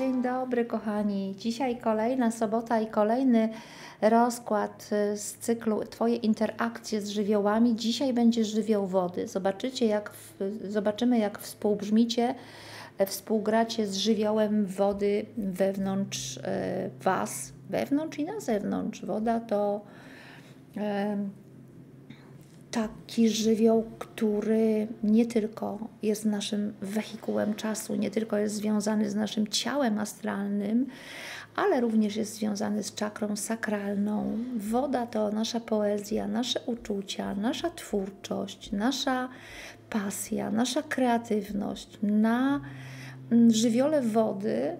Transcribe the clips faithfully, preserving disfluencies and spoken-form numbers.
Dzień dobry, kochani. Dzisiaj kolejna sobota i kolejny rozkład z cyklu Twoje interakcje z żywiołami. Dzisiaj będzie żywioł wody. Zobaczycie, jak w, zobaczymy, jak współbrzmicie, współgracie z żywiołem wody wewnątrz e, Was, wewnątrz i na zewnątrz. Woda to e, taki żywioł, który nie tylko jest naszym wehikułem czasu, nie tylko jest związany z naszym ciałem astralnym, ale również jest związany z czakrą sakralną. Woda to nasza poezja, nasze uczucia, nasza twórczość, nasza pasja, nasza kreatywność. Na żywiole wody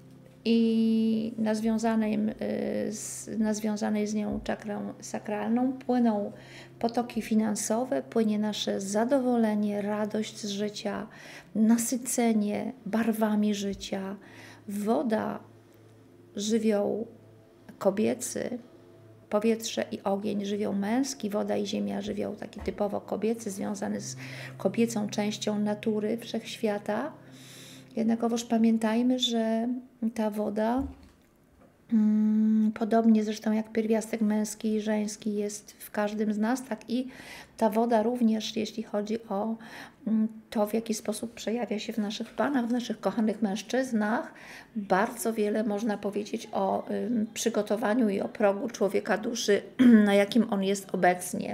i na związanej, z, na związanej z nią czakrą sakralną płyną potoki finansowe, płynie nasze zadowolenie, radość z życia, nasycenie barwami życia. Woda, żywioł kobiecy, powietrze i ogień, żywioł męski, woda i ziemia, żywioł taki typowo kobiecy, związany z kobiecą częścią natury, wszechświata. Jednakowoż pamiętajmy, że ta woda, hmm, podobnie zresztą jak pierwiastek męski i żeński jest w każdym z nas, tak i ta woda również, jeśli chodzi o to, w jaki sposób przejawia się w naszych panach, w naszych kochanych mężczyznach, bardzo wiele można powiedzieć o y, przygotowaniu i o progu człowieka duszy, na jakim on jest obecnie,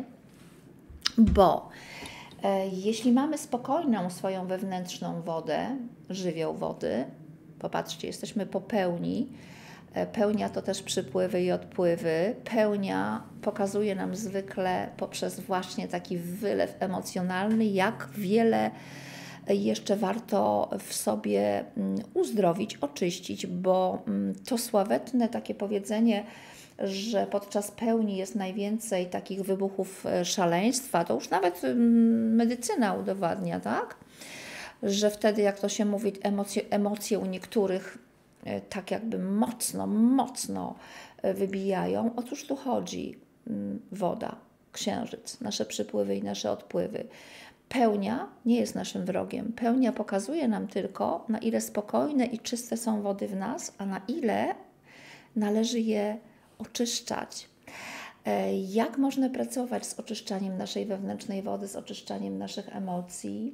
bo jeśli mamy spokojną swoją wewnętrzną wodę, żywioł wody, popatrzcie, jesteśmy po pełni, pełnia to też przypływy i odpływy, pełnia pokazuje nam zwykle poprzez właśnie taki wylew emocjonalny, jak wiele jeszcze warto w sobie uzdrowić, oczyścić, bo to sławetne takie powiedzenie, że podczas pełni jest najwięcej takich wybuchów szaleństwa, to już nawet medycyna udowadnia, tak? Że wtedy, jak to się mówi, emocje, emocje u niektórych tak jakby mocno, mocno wybijają. Otóż tu chodzi woda, księżyc, nasze przypływy i nasze odpływy. Pełnia nie jest naszym wrogiem. Pełnia pokazuje nam tylko, na ile spokojne i czyste są wody w nas, a na ile należy je oczyszczać. Jak można pracować z oczyszczaniem naszej wewnętrznej wody, z oczyszczaniem naszych emocji?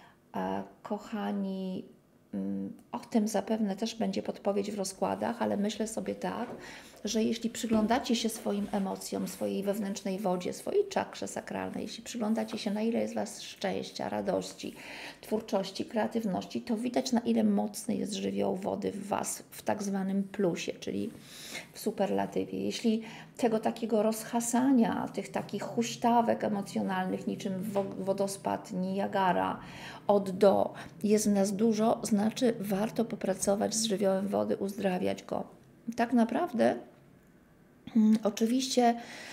Kochani, o tym zapewne też będzie podpowiedź w rozkładach, ale myślę sobie tak, że jeśli przyglądacie się swoim emocjom, swojej wewnętrznej wodzie, swojej czakrze sakralnej, jeśli przyglądacie się, na ile jest Was szczęścia, radości, twórczości, kreatywności, to widać, na ile mocny jest żywioł wody w Was w tak zwanym plusie, czyli w superlatywie. Jeśli tego takiego rozhasania, tych takich huśtawek emocjonalnych, niczym wodospad Niagara od do jest w nas dużo, znaczy warto popracować z żywiołem wody, uzdrawiać go. Tak naprawdę hmm, oczywiście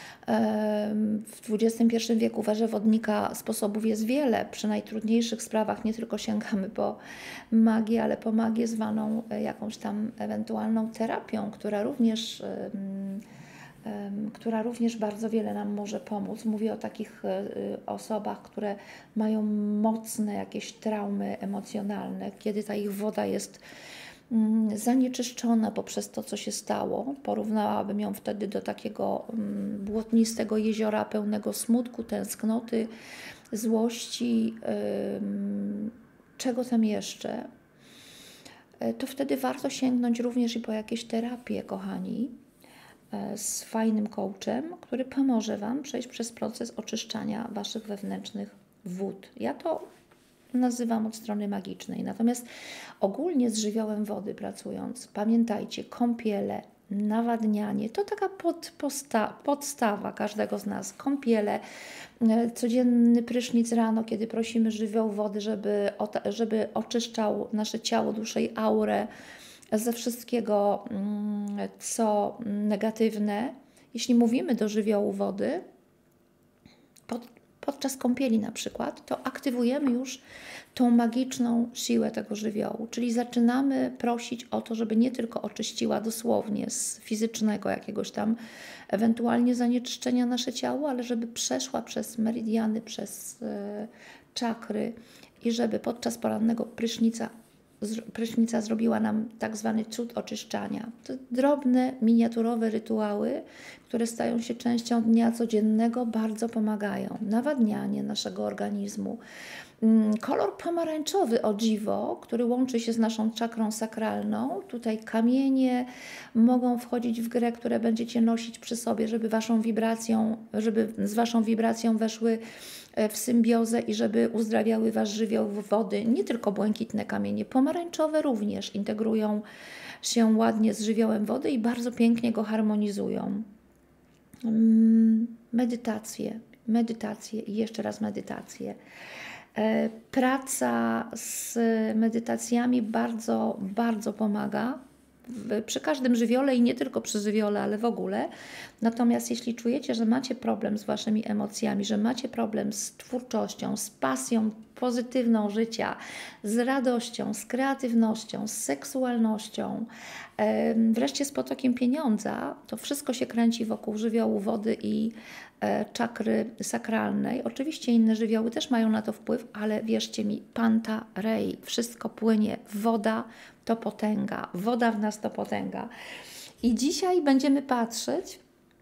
w dwudziestym pierwszym wieku w erze wodnika sposobów jest wiele. Przy najtrudniejszych sprawach nie tylko sięgamy po magię, ale po magię zwaną jakąś tam ewentualną terapią, która również, która również bardzo wiele nam może pomóc. Mówię o takich osobach, które mają mocne jakieś traumy emocjonalne, kiedy ta ich woda jest zanieczyszczona poprzez to, co się stało. Porównałabym ją wtedy do takiego błotnistego jeziora pełnego smutku, tęsknoty, złości, czego tam jeszcze. To wtedy warto sięgnąć również i po jakieś terapie, kochani, z fajnym coachem, który pomoże Wam przejść przez proces oczyszczania Waszych wewnętrznych wód. Ja to nazywam od strony magicznej. Natomiast ogólnie z żywiołem wody pracując, pamiętajcie, kąpiele, nawadnianie, to taka pod, posta, podstawa każdego z nas. Kąpiele, codzienny prysznic rano, kiedy prosimy żywioł wody, żeby, żeby oczyszczał nasze ciało, duszę i aurę ze wszystkiego, co negatywne. Jeśli mówimy do żywiołu wody, pod, podczas kąpieli na przykład, to aktywujemy już tą magiczną siłę tego żywiołu, czyli zaczynamy prosić o to, żeby nie tylko oczyściła dosłownie z fizycznego jakiegoś tam ewentualnie zanieczyszczenia nasze ciało, ale żeby przeszła przez meridiany, przez e, czakry i żeby podczas porannego prysznica prysznica zrobiła nam tak zwany cud oczyszczania. To drobne, miniaturowe rytuały, które stają się częścią dnia codziennego, bardzo pomagają. Nawadnianie naszego organizmu. Kolor pomarańczowy, o dziwo, który łączy się z naszą czakrą sakralną. Tutaj kamienie mogą wchodzić w grę, które będziecie nosić przy sobie, żeby waszą wibracją, żeby z waszą wibracją weszły w symbiozę i żeby uzdrawiały wasz żywioł wody. Nie tylko błękitne kamienie, pomarańczowe również integrują się ładnie z żywiołem wody i bardzo pięknie go harmonizują. Medytacje, medytacje i jeszcze raz medytacje. Praca z medytacjami bardzo, bardzo pomaga przy każdym żywiole i nie tylko przy żywiole, ale w ogóle. Natomiast jeśli czujecie, że macie problem z waszymi emocjami, że macie problem z twórczością, z pasją pozytywną życia, z radością, z kreatywnością, z seksualnością, wreszcie z potokiem pieniądza, to wszystko się kręci wokół żywiołu wody i czakry sakralnej. Oczywiście inne żywioły też mają na to wpływ, ale wierzcie mi, Panta Rei, wszystko płynie. Woda to potęga, woda w nas to potęga. I dzisiaj będziemy patrzeć,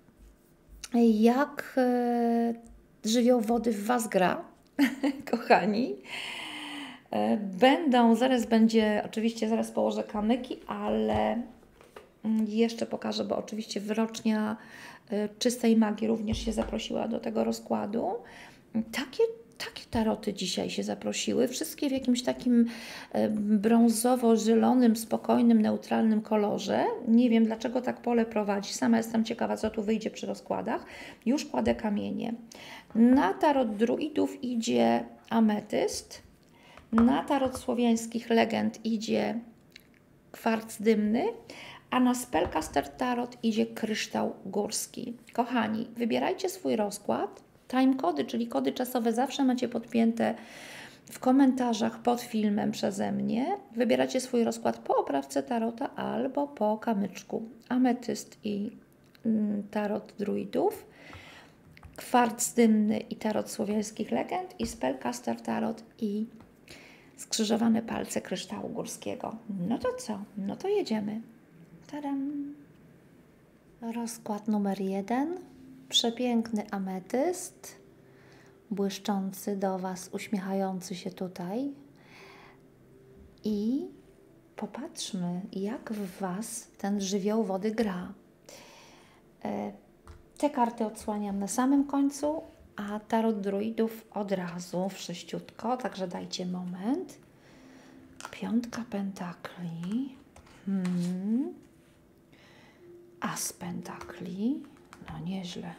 jak żywioł wody w was gra, kochani. Będą, zaraz będzie, oczywiście zaraz położę kamyki, ale jeszcze pokażę, bo oczywiście wyrocznia czystej magii również się zaprosiła do tego rozkładu. Takie, takie taroty dzisiaj się zaprosiły, wszystkie w jakimś takim brązowo-zielonym, spokojnym, neutralnym kolorze. Nie wiem, dlaczego tak pole prowadzi. Sama jestem ciekawa, co tu wyjdzie przy rozkładach. Już kładę kamienie. Na tarot druidów idzie ametyst. Na tarot słowiańskich legend idzie kwarc dymny, a na Spellcaster Tarot idzie kryształ górski. Kochani, wybierajcie swój rozkład. Timecody, czyli kody czasowe, zawsze macie podpięte w komentarzach pod filmem przeze mnie. Wybieracie swój rozkład po oprawce tarota albo po kamyczku. Ametyst i mm, tarot druidów, kwarc dymny i tarot słowiańskich legend i Spellcaster Tarot i skrzyżowane palce kryształu górskiego. No to co? No to jedziemy. Tadam! Rozkład numer jeden. Przepiękny ametyst, błyszczący do was, uśmiechający się tutaj. I popatrzmy, jak w was ten żywioł wody gra. Te karty odsłaniam na samym końcu, a tarot druidów od razu, wszyściutko, także dajcie moment. Piątka pentakli. Hmm. As pentakli. No nieźle.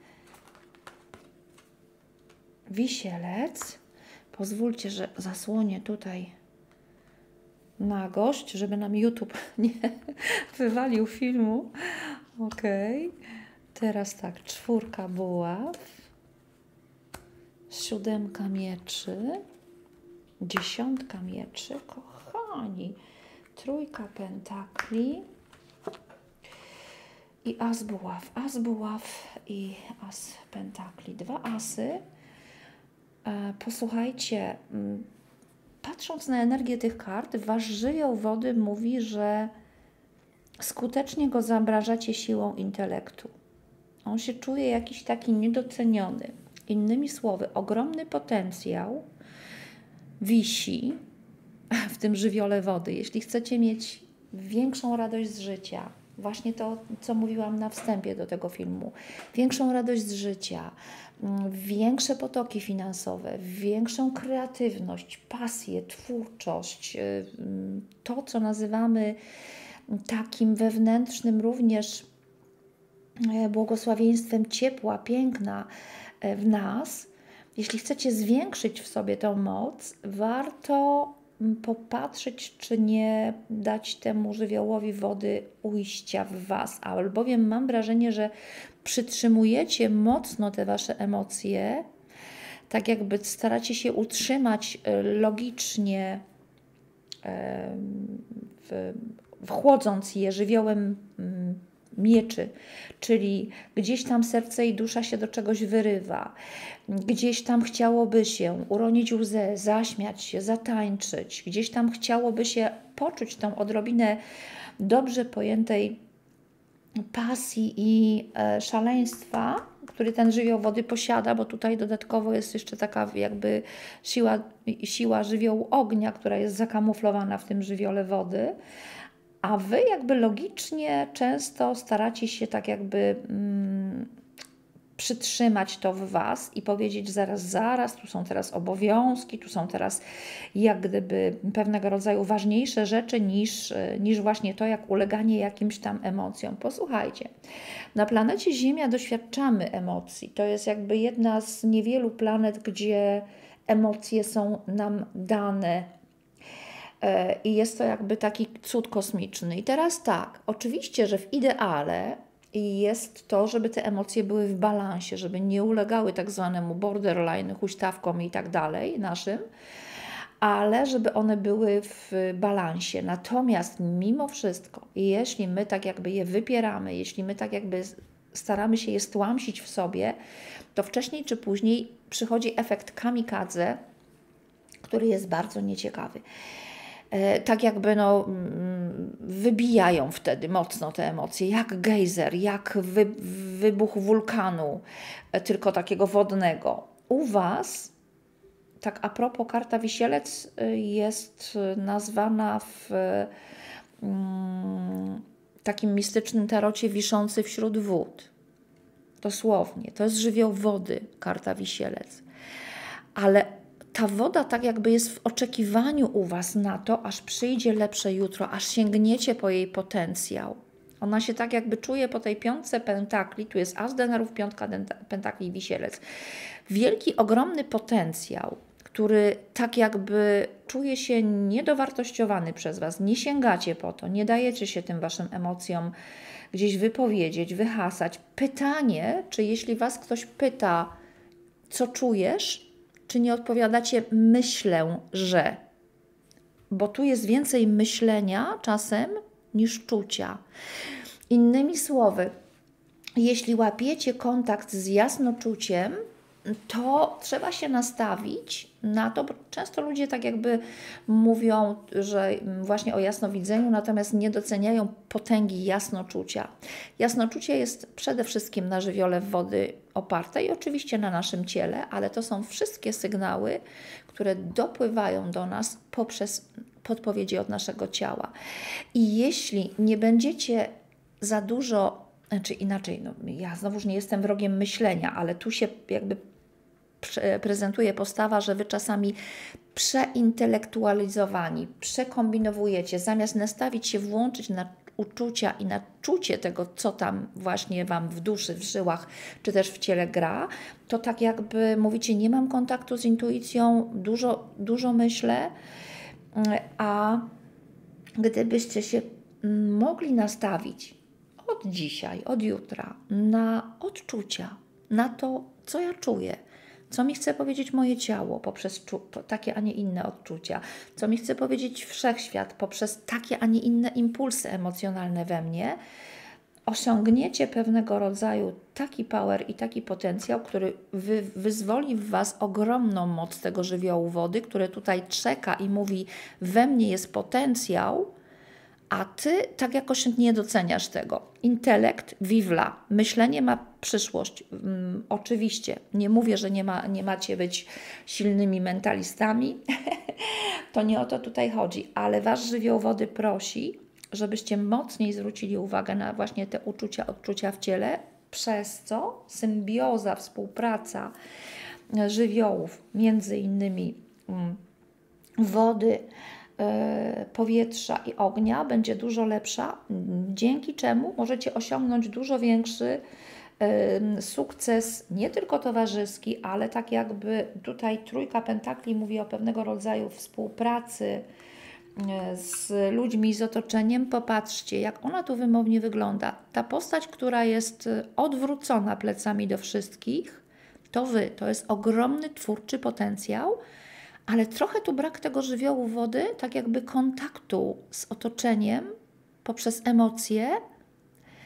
Wisielec. Pozwólcie, że zasłonię tutaj nagość, żeby nam YouTube nie wywalił filmu. Ok. Teraz tak, czwórka buław. Siódemka mieczy. Dziesiątka mieczy. Kochani. Trójka pentakli. I as buław, as buław i as pentakli. Dwa asy. E, posłuchajcie, m, patrząc na energię tych kart, wasz żywioł wody mówi, że skutecznie go zamrażacie siłą intelektu. On się czuje jakiś taki niedoceniony. Innymi słowy, ogromny potencjał wisi w tym żywiole wody. Jeśli chcecie mieć większą radość z życia, właśnie to, co mówiłam na wstępie do tego filmu. Większą radość z życia, większe potoki finansowe, większą kreatywność, pasję, twórczość, to, co nazywamy takim wewnętrznym również błogosławieństwem ciepła, piękna w nas. Jeśli chcecie zwiększyć w sobie tą moc, warto popatrzeć, czy nie dać temu żywiołowi wody ujścia w was, albowiem mam wrażenie, że przytrzymujecie mocno te wasze emocje, tak jakby staracie się utrzymać logicznie, w, wchłodząc je żywiołem mieczy, czyli gdzieś tam serce i dusza się do czegoś wyrywa, gdzieś tam chciałoby się uronić łzę, zaśmiać się, zatańczyć, gdzieś tam chciałoby się poczuć tą odrobinę dobrze pojętej pasji i e, szaleństwa, który ten żywioł wody posiada, bo tutaj dodatkowo jest jeszcze taka jakby siła, siła żywiołu ognia, która jest zakamuflowana w tym żywiole wody, a Wy jakby logicznie często staracie się tak jakby mm, przytrzymać to w Was i powiedzieć zaraz, zaraz, tu są teraz obowiązki, tu są teraz jak gdyby pewnego rodzaju ważniejsze rzeczy niż, niż właśnie to, jak uleganie jakimś tam emocjom. Posłuchajcie, na planecie Ziemia doświadczamy emocji. To jest jakby jedna z niewielu planet, gdzie emocje są nam dane. I jest to jakby taki cud kosmiczny. I teraz tak, oczywiście, że w ideale jest to, żeby te emocje były w balansie, żeby nie ulegały tak zwanemu borderline, huśtawkom i tak dalej naszym, ale żeby one były w balansie. Natomiast mimo wszystko, jeśli my tak jakby je wypieramy, jeśli my tak jakby staramy się je stłamsić w sobie, to wcześniej czy później przychodzi efekt kamikadze, który jest bardzo nieciekawy. Tak jakby no, wybijają wtedy mocno te emocje, jak gejzer, jak wy, wybuch wulkanu, tylko takiego wodnego. U Was, tak a propos, karta Wisielec jest nazwana w mm, takim mistycznym tarocie wiszący wśród wód. Dosłownie, to jest żywioł wody, karta Wisielec. Ale ta woda tak jakby jest w oczekiwaniu u Was na to, aż przyjdzie lepsze jutro, aż sięgniecie po jej potencjał. Ona się tak jakby czuje po tej piątce pentakli, tu jest as denarów, piątka pentakli i Wisielec. Wielki, ogromny potencjał, który tak jakby czuje się niedowartościowany przez Was. Nie sięgacie po to, nie dajecie się tym Waszym emocjom gdzieś wypowiedzieć, wyhasać. Pytanie, czy jeśli Was ktoś pyta, co czujesz, czy nie odpowiadacie myślę, że? Bo tu jest więcej myślenia czasem niż czucia. Innymi słowy, jeśli łapiecie kontakt z jasnoczuciem, to trzeba się nastawić na to, bo często ludzie tak jakby mówią, że właśnie o jasnowidzeniu, natomiast nie doceniają potęgi jasnoczucia. Jasnoczucie jest przede wszystkim na żywiole wody oparte i oczywiście na naszym ciele, ale to są wszystkie sygnały, które dopływają do nas poprzez podpowiedzi od naszego ciała. I jeśli nie będziecie za dużo, znaczy inaczej, no ja znowuż nie jestem wrogiem myślenia, ale tu się jakby prezentuje postawa, że Wy czasami przeintelektualizowani, przekombinowujecie, zamiast nastawić się, włączyć na uczucia i na czucie tego, co tam właśnie Wam w duszy, w żyłach, czy też w ciele gra, to tak jakby mówicie, nie mam kontaktu z intuicją, dużo, dużo myślę, a gdybyście się mogli nastawić od dzisiaj, od jutra na odczucia, na to, co ja czuję, co mi chce powiedzieć moje ciało poprzez takie, a nie inne odczucia, co mi chce powiedzieć wszechświat poprzez takie, a nie inne impulsy emocjonalne we mnie, osiągniecie pewnego rodzaju taki power i taki potencjał, który wy, wyzwoli w Was ogromną moc tego żywiołu wody, który tutaj czeka i mówi, we mnie jest potencjał, a Ty tak jakoś nie doceniasz tego. Intelekt, wiwla, myślenie ma przyszłość. Um, oczywiście, nie mówię, że nie, ma, nie macie być silnymi mentalistami, to nie o to tutaj chodzi, ale Wasz żywioł wody prosi, żebyście mocniej zwrócili uwagę na właśnie te uczucia, odczucia w ciele, przez co symbioza, współpraca żywiołów, między innymi um, wody, powietrza i ognia będzie dużo lepsza, dzięki czemu możecie osiągnąć dużo większy sukces, nie tylko towarzyski, ale tak jakby tutaj trójka pentakli mówi o pewnego rodzaju współpracy z ludźmi, z otoczeniem. Popatrzcie, jak ona tu wymownie wygląda. Ta postać, która jest odwrócona plecami do wszystkich, to Wy, to jest ogromny twórczy potencjał, ale trochę tu brak tego żywiołu wody, tak jakby kontaktu z otoczeniem poprzez emocje,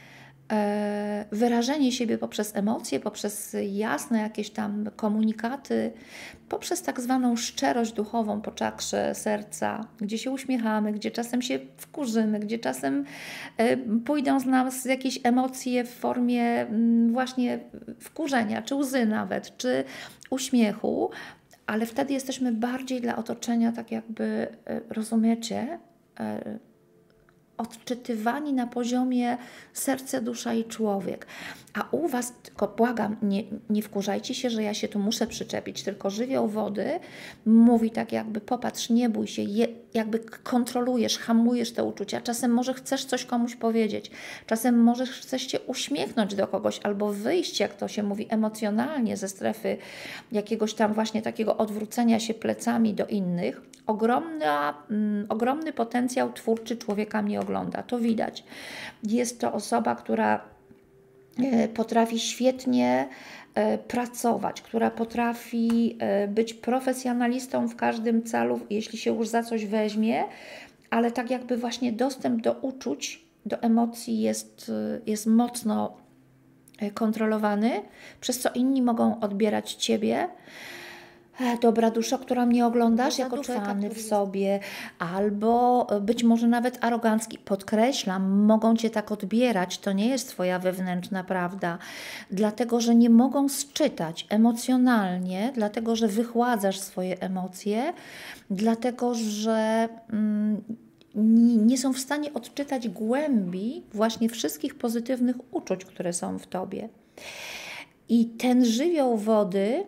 e, wyrażenie siebie poprzez emocje, poprzez jasne jakieś tam komunikaty, poprzez tak zwaną szczerość duchową po czakrze serca, gdzie się uśmiechamy, gdzie czasem się wkurzymy, gdzie czasem e, pójdą z nas jakieś emocje w formie mm, właśnie wkurzenia, czy łzy nawet, czy uśmiechu, ale wtedy jesteśmy bardziej dla otoczenia, tak jakby, e, rozumiecie, e, odczytywani na poziomie serce, dusza i człowiek. A u Was, tylko błagam, nie, nie wkurzajcie się, że ja się tu muszę przyczepić, tylko żywioł wody mówi tak jakby popatrz, nie bój się, je, jakby kontrolujesz, hamujesz te uczucia. Czasem może chcesz coś komuś powiedzieć, czasem może chcesz się uśmiechnąć do kogoś albo wyjść, jak to się mówi, emocjonalnie ze strefy jakiegoś tam właśnie takiego odwrócenia się plecami do innych. Ogromna, mm, ogromny potencjał twórczy człowieka mnie ogląda, to widać. Jest to osoba, która e, potrafi świetnie e, pracować, która potrafi e, być profesjonalistą w każdym celu, jeśli się już za coś weźmie, ale tak jakby właśnie dostęp do uczuć, do emocji jest, e, jest mocno e, kontrolowany, przez co inni mogą odbierać Ciebie. E, Dobra duszo, która mnie oglądasz, jako człowieka w sobie, albo e, być może nawet arogancki. Podkreślam, mogą Cię tak odbierać, to nie jest Twoja wewnętrzna prawda, dlatego że nie mogą sczytać emocjonalnie, dlatego że wychładzasz swoje emocje, dlatego że mm, nie, nie są w stanie odczytać głębi właśnie wszystkich pozytywnych uczuć, które są w Tobie. I ten żywioł wody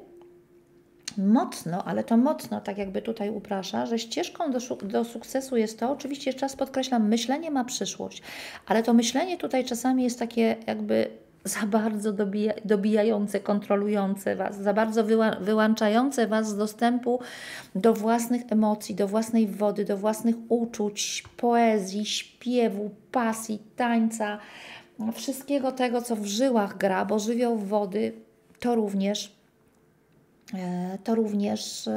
mocno, ale to mocno, tak jakby tutaj uprasza, że ścieżką do, do sukcesu jest to, oczywiście jeszcze raz podkreślam, myślenie ma przyszłość, ale to myślenie tutaj czasami jest takie jakby za bardzo dobija, dobijające, kontrolujące Was, za bardzo wyła, wyłączające Was z dostępu do własnych emocji, do własnej wody, do własnych uczuć, poezji, śpiewu, pasji, tańca, wszystkiego tego, co w żyłach gra, bo żywioł wody to również to również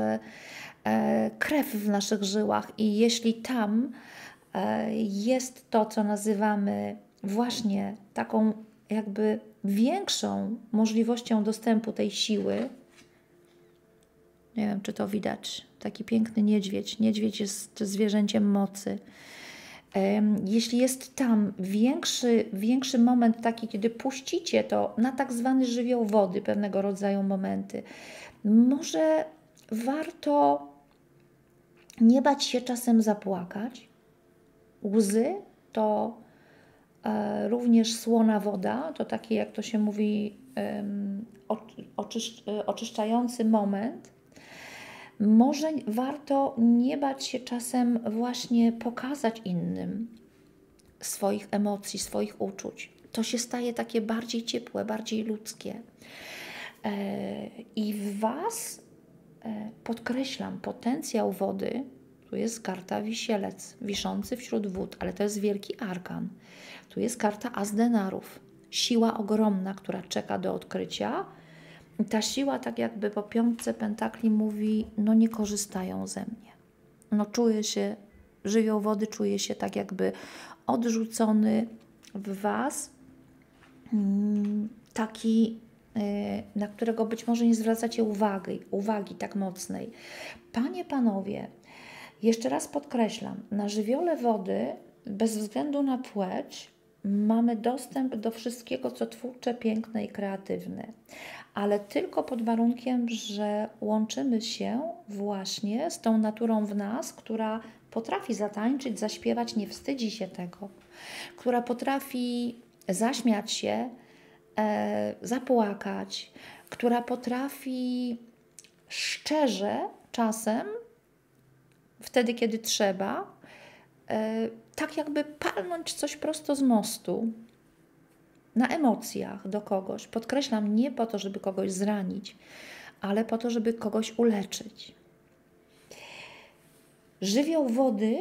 krew w naszych żyłach i jeśli tam jest to, co nazywamy właśnie taką jakby większą możliwością dostępu tej siły, nie wiem, czy to widać, taki piękny niedźwiedź, niedźwiedź jest zwierzęciem mocy. Jeśli jest tam większy, większy moment taki, kiedy puścicie to na tak zwany żywioł wody, pewnego rodzaju momenty, może warto nie bać się czasem zapłakać. Łzy to e, również słona woda, to taki, jak to się mówi, um, oczysz, oczyszczający moment. Może warto nie bać się czasem właśnie pokazać innym swoich emocji, swoich uczuć. To się staje takie bardziej ciepłe, bardziej ludzkie. I w Was, podkreślam, potencjał wody, tu jest karta Wisielec, wiszący wśród wód, ale to jest wielki arkan. Tu jest karta As denarów, siła ogromna, która czeka do odkrycia. I ta siła tak jakby po piątce pentakli mówi, no nie korzystają ze mnie. No czuję się, żywioł wody czuje się tak jakby odrzucony w Was, taki, na którego być może nie zwracacie uwagi, uwagi tak mocnej. Panie, Panowie, jeszcze raz podkreślam, na żywiole wody, bez względu na płeć, mamy dostęp do wszystkiego, co twórcze, piękne i kreatywne, ale tylko pod warunkiem, że łączymy się właśnie z tą naturą w nas, która potrafi zatańczyć, zaśpiewać, nie wstydzi się tego, która potrafi zaśmiać się, e, zapłakać, która potrafi szczerze czasem, wtedy kiedy trzeba, e, tak jakby palnąć coś prosto z mostu, na emocjach do kogoś. Podkreślam, nie po to, żeby kogoś zranić, ale po to, żeby kogoś uleczyć. Żywioł wody,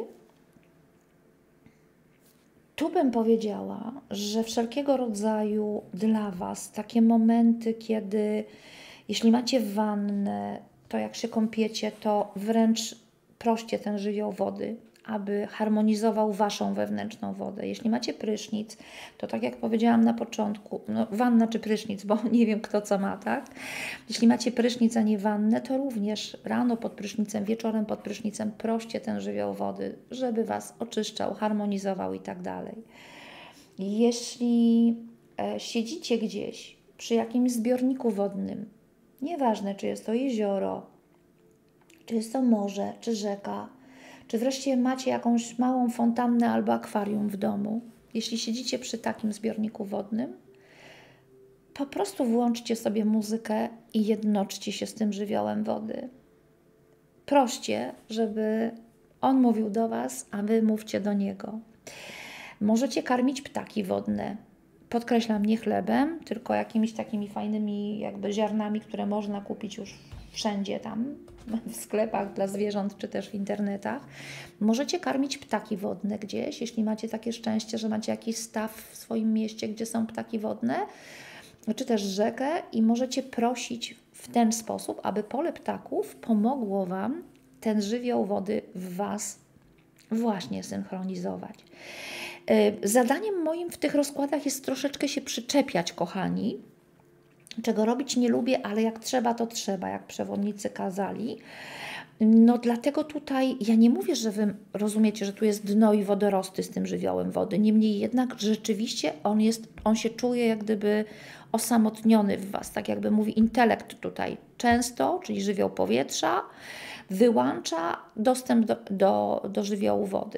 tu bym powiedziała, że wszelkiego rodzaju dla Was takie momenty, kiedy jeśli macie wannę, to jak się kąpiecie, to wręcz proście ten żywioł wody, aby harmonizował Waszą wewnętrzną wodę. Jeśli macie prysznic, to tak jak powiedziałam na początku, no wanna czy prysznic, bo nie wiem kto co ma, tak? Jeśli macie prysznic, a nie wannę, to również rano pod prysznicem, wieczorem pod prysznicem proście ten żywioł wody, żeby Was oczyszczał, harmonizował i tak dalej. Jeśli e, siedzicie gdzieś przy jakimś zbiorniku wodnym, nieważne czy jest to jezioro, czy jest to morze, czy rzeka, czy wreszcie macie jakąś małą fontannę albo akwarium w domu, jeśli siedzicie przy takim zbiorniku wodnym, po prostu włączcie sobie muzykę i jednoczcie się z tym żywiołem wody. Proście, żeby on mówił do Was, a Wy mówcie do niego. Możecie karmić ptaki wodne. Podkreślam, nie chlebem, tylko jakimiś takimi fajnymi jakby ziarnami, które można kupić już wszędzie tam, w sklepach dla zwierząt, czy też w internetach. Możecie karmić ptaki wodne gdzieś, jeśli macie takie szczęście, że macie jakiś staw w swoim mieście, gdzie są ptaki wodne, czy też rzekę i możecie prosić w ten sposób, aby pole ptaków pomogło Wam ten żywioł wody w Was właśnie synchronizować. Zadaniem moim w tych rozkładach jest troszeczkę się przyczepiać, kochani, czego robić nie lubię, ale jak trzeba, to trzeba, jak przewodnicy kazali. No dlatego tutaj ja nie mówię, że Wy rozumiecie, że tu jest dno i wodorosty z tym żywiołem wody. Niemniej jednak rzeczywiście on, jest, on się czuje jak gdyby osamotniony w Was, tak jakby mówi intelekt tutaj. Często, czyli żywioł powietrza, wyłącza dostęp do, do, do żywiołu wody.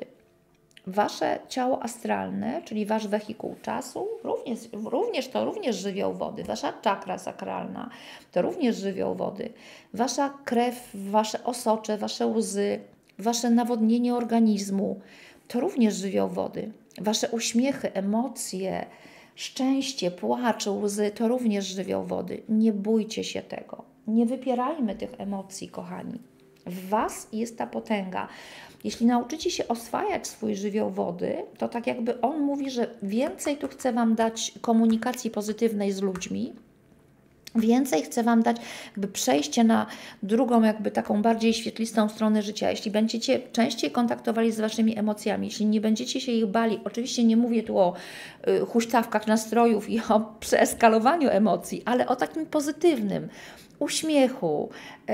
Wasze ciało astralne, czyli Wasz wehikuł czasu, również, również to również żywioł wody. Wasza czakra sakralna to również żywioł wody. Wasza krew, Wasze osocze, Wasze łzy, Wasze nawodnienie organizmu to również żywioł wody. Wasze uśmiechy, emocje, szczęście, płacz, łzy to również żywioł wody. Nie bójcie się tego. Nie wypierajmy tych emocji, kochani. W Was jest ta potęga. Jeśli nauczycie się oswajać swój żywioł wody, to tak jakby on mówi, że więcej tu chce Wam dać komunikacji pozytywnej z ludźmi, więcej chce Wam dać jakby przejście na drugą, jakby taką bardziej świetlistą stronę życia. Jeśli będziecie częściej kontaktowali z Waszymi emocjami, jeśli nie będziecie się ich bali, oczywiście nie mówię tu o y, huśtawkach nastrojów i o przeeskalowaniu emocji, ale o takim pozytywnym uśmiechu,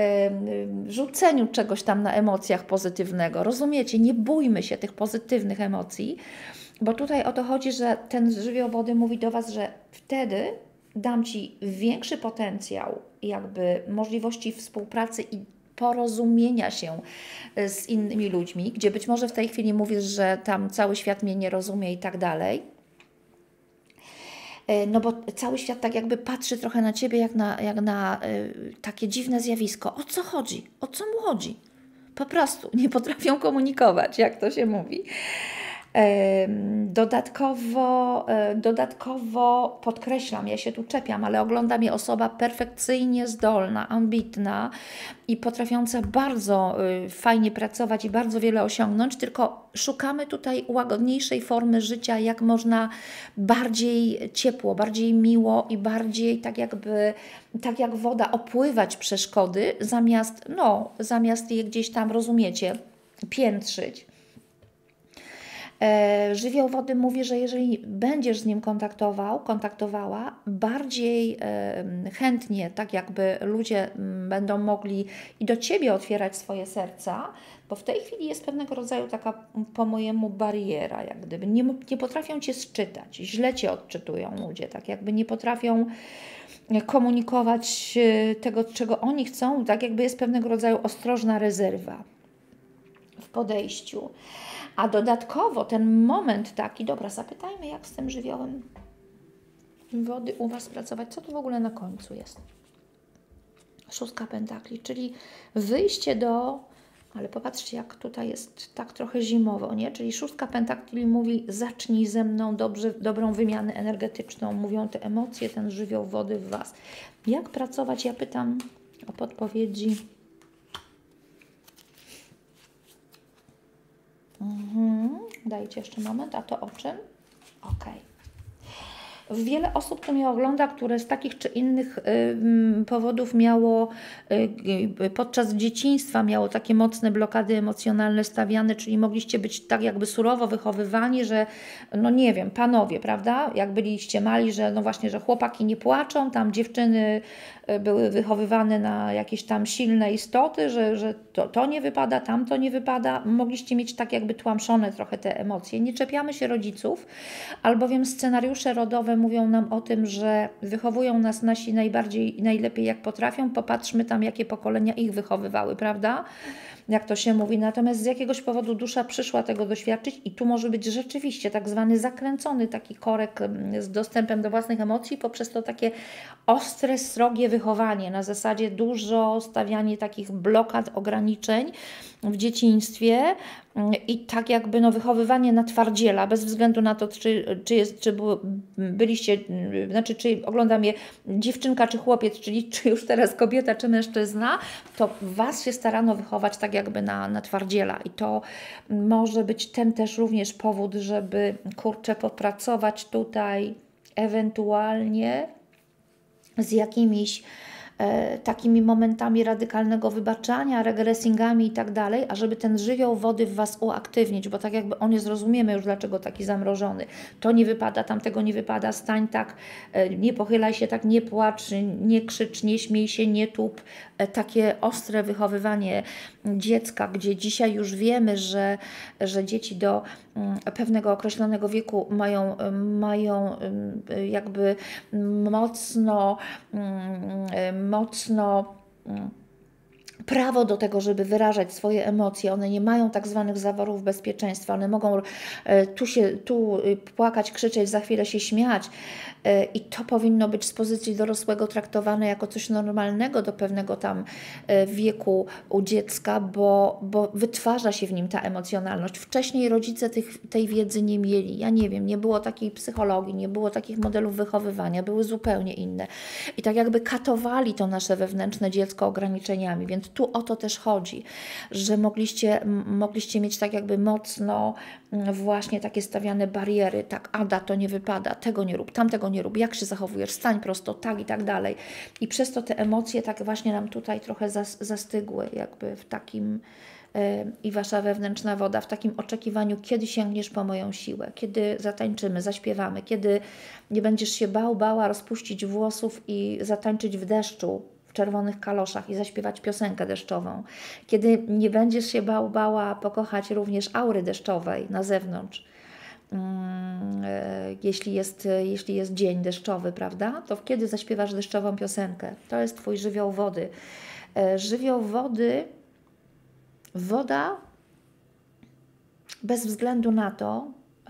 y, rzuceniu czegoś tam na emocjach pozytywnego. Rozumiecie? Nie bójmy się tych pozytywnych emocji, bo tutaj o to chodzi, że ten żywioł wody mówi do Was, że wtedy dam Ci większy potencjał, jakby możliwości współpracy i porozumienia się z innymi ludźmi, gdzie być może w tej chwili mówisz, że tam cały świat mnie nie rozumie i tak dalej. No bo cały świat tak jakby patrzy trochę na Ciebie jak na, jak na y, takie dziwne zjawisko. O co chodzi? O co mu chodzi? Po prostu nie potrafią komunikować, jak to się mówi. Dodatkowo, dodatkowo podkreślam, ja się tu czepiam, ale ogląda mnie osoba perfekcyjnie zdolna, ambitna i potrafiąca bardzo fajnie pracować i bardzo wiele osiągnąć, tylko szukamy tutaj łagodniejszej formy życia, jak można bardziej ciepło, bardziej miło i bardziej tak jakby, tak jak woda opływać przeszkody, zamiast, no, zamiast je gdzieś tam, rozumiecie, piętrzyć. Żywioł wody mówi, że jeżeli będziesz z nim kontaktował, kontaktowała, bardziej chętnie, tak jakby ludzie będą mogli i do Ciebie otwierać swoje serca, bo w tej chwili jest pewnego rodzaju taka po mojemu bariera, jak gdyby nie, nie potrafią Cię sczytać, źle Cię odczytują ludzie, tak jakby nie potrafią komunikować tego, czego oni chcą, tak jakby jest pewnego rodzaju ostrożna rezerwa w podejściu. A dodatkowo ten moment taki, dobra, zapytajmy, jak z tym żywiołem wody u Was pracować. Co tu w ogóle na końcu jest? Szóstka pentakli, czyli wyjście do, ale popatrzcie, jak tutaj jest tak trochę zimowo, nie? Czyli szóstka pentakli mówi, zacznij ze mną dobrze, dobrą wymianę energetyczną. Mówią te emocje, ten żywioł wody w Was. Jak pracować? Ja pytam o podpowiedzi. Mhm. Dajcie jeszcze moment, a to o czym? Ok. Wiele osób, które mnie ogląda, które z takich czy innych y, powodów miało y, y, podczas dzieciństwa miało takie mocne blokady emocjonalne stawiane, czyli mogliście być tak jakby surowo wychowywani, że no nie wiem, panowie, prawda, jak byliście mali, że no właśnie, że chłopaki nie płaczą, tam dziewczyny były wychowywane na jakieś tam silne istoty, że, że to, to nie wypada, tamto nie wypada. Mogliście mieć tak jakby tłamszone trochę te emocje. Nie czepiamy się rodziców, albowiem scenariusze rodowe mówią nam o tym, że wychowują nas nasi najbardziej, najlepiej jak potrafią. Popatrzmy tam, jakie pokolenia ich wychowywały, prawda? Jak to się mówi. Natomiast z jakiegoś powodu dusza przyszła tego doświadczyć i tu może być rzeczywiście tak zwany zakręcony taki korek z dostępem do własnych emocji poprzez to takie ostre, srogie wychowanie. Na zasadzie dużo stawianie takich blokad, ograniczeń w dzieciństwie i tak jakby no, wychowywanie na twardziela, bez względu na to, czy, czy, jest, czy było, byliście, znaczy czy ogląda mnie dziewczynka czy chłopiec, czyli czy już teraz kobieta czy mężczyzna, to Was się starano wychować tak jakby na, na twardziela i to może być ten też również powód, żeby kurczę popracować tutaj ewentualnie z jakimiś e, takimi momentami radykalnego wybaczania, regresingami i tak dalej, ażeby ten żywioł wody w Was uaktywnić, bo tak jakby on jest, rozumiemy już dlaczego taki zamrożony. To nie wypada, tamtego nie wypada, stań tak, e, nie pochylaj się tak, nie płacz, nie krzycz, nie śmiej się, nie tup. E, takie ostre wychowywanie dziecka, gdzie dzisiaj już wiemy, że, że dzieci do pewnego określonego wieku mają, mają jakby mocno, mocno prawo do tego, żeby wyrażać swoje emocje. One nie mają tak zwanych zaworów bezpieczeństwa. One mogą tu, się, tu płakać, krzyczeć, za chwilę się śmiać. I to powinno być z pozycji dorosłego traktowane jako coś normalnego do pewnego tam wieku u dziecka, bo, bo wytwarza się w nim ta emocjonalność. Wcześniej rodzice tych, tej wiedzy nie mieli. Ja nie wiem, nie było takiej psychologii, nie było takich modelów wychowywania, były zupełnie inne. I tak jakby katowali to nasze wewnętrzne dziecko ograniczeniami, więc tu o to też chodzi, że mogliście, mogliście mieć tak jakby mocno właśnie takie stawiane bariery, tak Ada, to nie wypada, tego nie rób, tamtego nie rób, jak się zachowujesz, stań prosto, tak i tak dalej. I przez to te emocje tak właśnie nam tutaj trochę zas, zastygły jakby w takim yy, i Wasza wewnętrzna woda, w takim oczekiwaniu, kiedy sięgniesz po moją siłę, kiedy zatańczymy, zaśpiewamy, kiedy nie będziesz się bał, bała rozpuścić włosów i zatańczyć w deszczu, w czerwonych kaloszach i zaśpiewać piosenkę deszczową. Kiedy nie będziesz się bał, bała pokochać również aury deszczowej na zewnątrz, hmm, jeśli jest, jeśli jest dzień deszczowy, prawda? To kiedy zaśpiewasz deszczową piosenkę? To jest Twój żywioł wody. Żywioł wody, woda bez względu na to,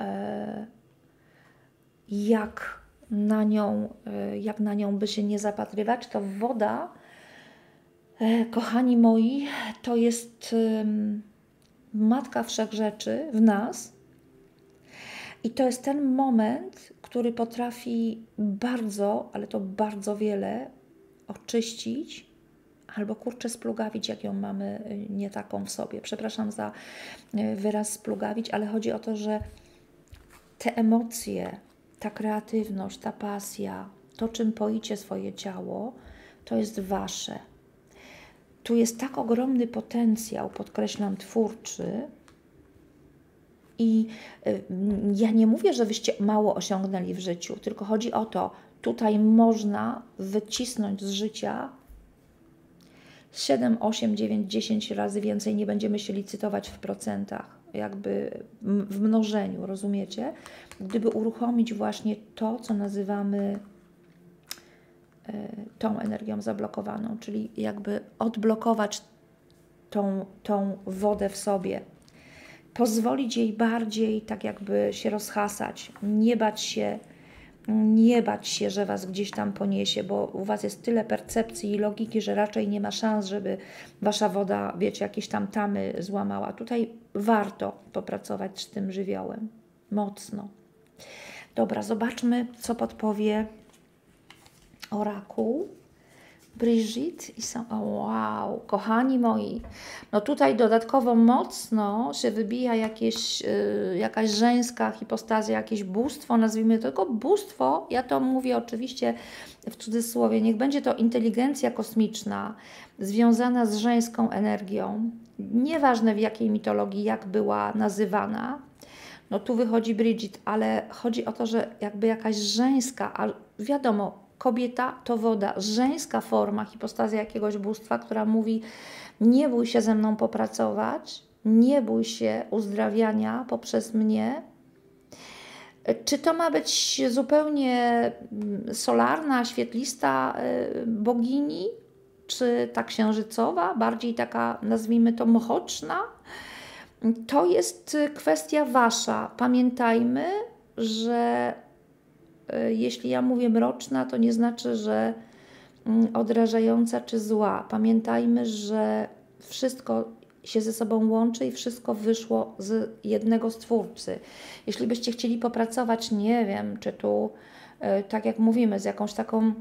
jak na nią, jak na nią by się nie zapatrywać, to woda, kochani moi, to jest matka wszechrzeczy w nas i to jest ten moment, który potrafi bardzo, ale to bardzo wiele oczyścić albo kurczę splugawić, jak ją mamy nie taką w sobie. Przepraszam za wyraz splugawić, ale chodzi o to, że te emocje, ta kreatywność, ta pasja, to czym poicie swoje ciało, to jest Wasze. Tu jest tak ogromny potencjał, podkreślam, twórczy i y, ja nie mówię, że Wyście mało osiągnęli w życiu, tylko chodzi o to, tutaj można wycisnąć z życia siedem, osiem, dziewięć, dziesięć razy więcej, nie będziemy się licytować w procentach, jakby w mnożeniu, rozumiecie? Gdyby uruchomić właśnie to, co nazywamy y, tą energią zablokowaną, czyli jakby odblokować tą, tą wodę w sobie, pozwolić jej bardziej tak jakby się rozhasać, nie bać się, nie bać się, że Was gdzieś tam poniesie, bo u Was jest tyle percepcji i logiki, że raczej nie ma szans, żeby Wasza woda, wiecie, jakieś tam tamy złamała. Tutaj warto popracować z tym żywiołem. Mocno. Dobra, zobaczmy, co podpowie orakuł Brigitte i są, o wow, kochani moi, no tutaj dodatkowo mocno się wybija jakieś, y, jakaś żeńska hipostazja, jakieś bóstwo, nazwijmy to, tylko bóstwo, ja to mówię oczywiście w cudzysłowie, niech będzie to inteligencja kosmiczna związana z żeńską energią, nieważne w jakiej mitologii, jak była nazywana. No tu wychodzi Brigitte, ale chodzi o to, że jakby jakaś żeńska, a wiadomo, kobieta to woda, żeńska forma, hipostazja jakiegoś bóstwa, która mówi: nie bój się ze mną popracować, nie bój się uzdrawiania poprzez mnie. Czy to ma być zupełnie solarna, świetlista bogini, czy ta księżycowa, bardziej taka, nazwijmy to, mochoczna? To jest kwestia wasza. Pamiętajmy, że jeśli ja mówię mroczna, to nie znaczy, że odrażająca czy zła. Pamiętajmy, że wszystko się ze sobą łączy i wszystko wyszło z jednego Stwórcy. Jeśli byście chcieli popracować, nie wiem, czy tu, tak jak mówimy, z jakąś taką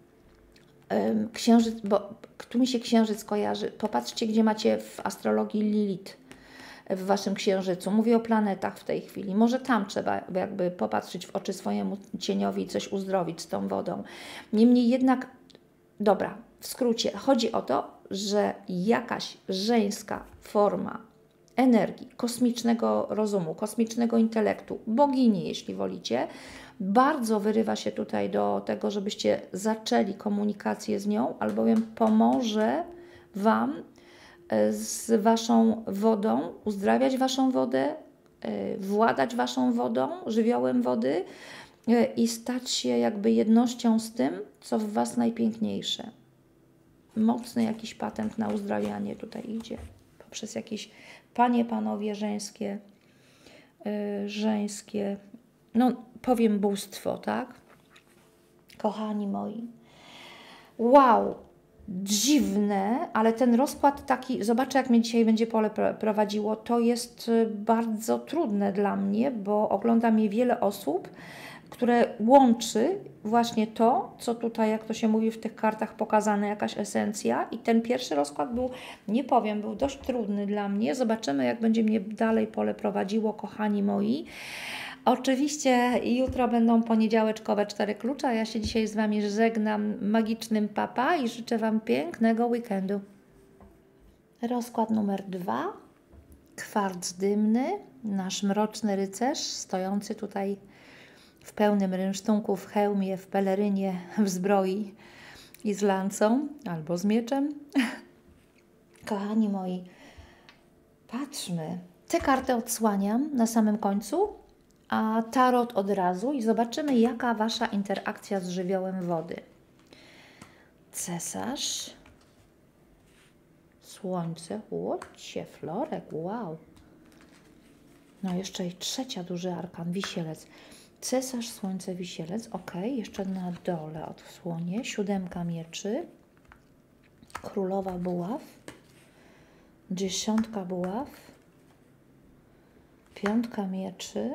księżyc, bo tu mi się księżyc kojarzy. Popatrzcie, gdzie macie w astrologii Lilith w waszym księżycu. Mówię o planetach w tej chwili. Może tam trzeba jakby popatrzeć w oczy swojemu cieniowi i coś uzdrowić z tą wodą. Niemniej jednak, dobra, w skrócie, chodzi o to, że jakaś żeńska forma energii, kosmicznego rozumu, kosmicznego intelektu, bogini, jeśli wolicie, bardzo wyrywa się tutaj do tego, żebyście zaczęli komunikację z nią, albowiem pomoże wam z waszą wodą, uzdrawiać waszą wodę, władać waszą wodą, żywiołem wody i stać się jakby jednością z tym, co w was najpiękniejsze. Mocny jakiś patent na uzdrawianie tutaj idzie. Poprzez jakieś panie, panowie żeńskie, yy, żeńskie, no powiem bóstwo, tak? Kochani moi. Wow! Dziwne, ale ten rozkład taki, zobaczę jak mnie dzisiaj będzie pole prowadziło, to jest bardzo trudne dla mnie, bo ogląda mnie wiele osób, które łączy właśnie to, co tutaj, jak to się mówi w tych kartach pokazane, jakaś esencja i ten pierwszy rozkład był, nie powiem, był dość trudny dla mnie. Zobaczymy, jak będzie mnie dalej pole prowadziło, kochani moi. Oczywiście jutro będą poniedziałeczkowe cztery klucze, a ja się dzisiaj z Wami żegnam magicznym papa i życzę Wam pięknego weekendu. Rozkład numer dwa. Kwarc dymny, nasz mroczny rycerz, stojący tutaj w pełnym rynsztunku, w hełmie, w pelerynie, w zbroi i z lancą albo z mieczem. Kochani moi, patrzmy. Tę kartę odsłaniam na samym końcu, a tarot od razu i zobaczymy, jaka Wasza interakcja z żywiołem wody. Cesarz, Słońce, łocie, Florek, wow. No jeszcze i trzecia duży arkan, Wisielec. Cesarz, Słońce, Wisielec, ok, jeszcze na dole odsłonię, siódemka mieczy, Królowa buław, dziesiątka buław, piątka mieczy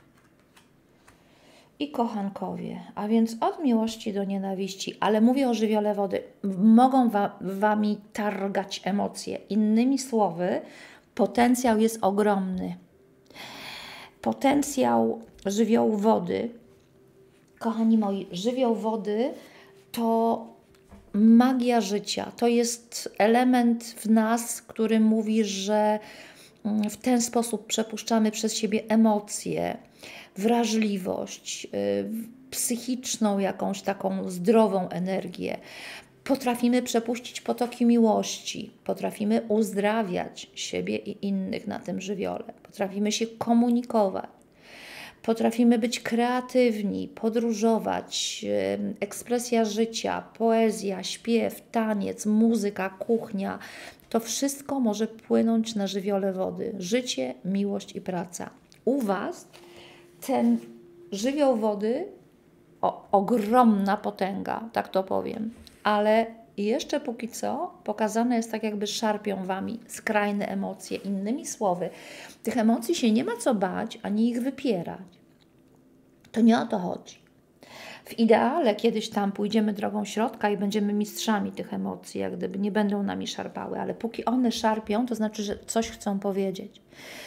i kochankowie, a więc od miłości do nienawiści, ale mówię o żywiole wody, mogą wa Wami targać emocje. Innymi słowy, potencjał jest ogromny. Potencjał żywiołu wody, kochani moi, żywioł wody to magia życia. To jest element w nas, który mówi, że w ten sposób przepuszczamy przez siebie emocje, wrażliwość, psychiczną jakąś taką zdrową energię. Potrafimy przepuścić potoki miłości, potrafimy uzdrawiać siebie i innych na tym żywiole, potrafimy się komunikować, potrafimy być kreatywni, podróżować, ekspresja życia, poezja, śpiew, taniec, muzyka, kuchnia. To wszystko może płynąć na żywiole wody. Życie, miłość i praca. U Was ten żywioł wody, o, ogromna potęga, tak to powiem, ale jeszcze póki co pokazane jest tak, jakby szarpią Wami skrajne emocje. Innymi słowy, tych emocji się nie ma co bać, ani ich wypierać. To nie o to chodzi. W W ideale kiedyś tam pójdziemy drogą środka i będziemy mistrzami tych emocji, jak gdyby nie będą nami szarpały, ale póki one szarpią, to znaczy, że coś chcą powiedzieć.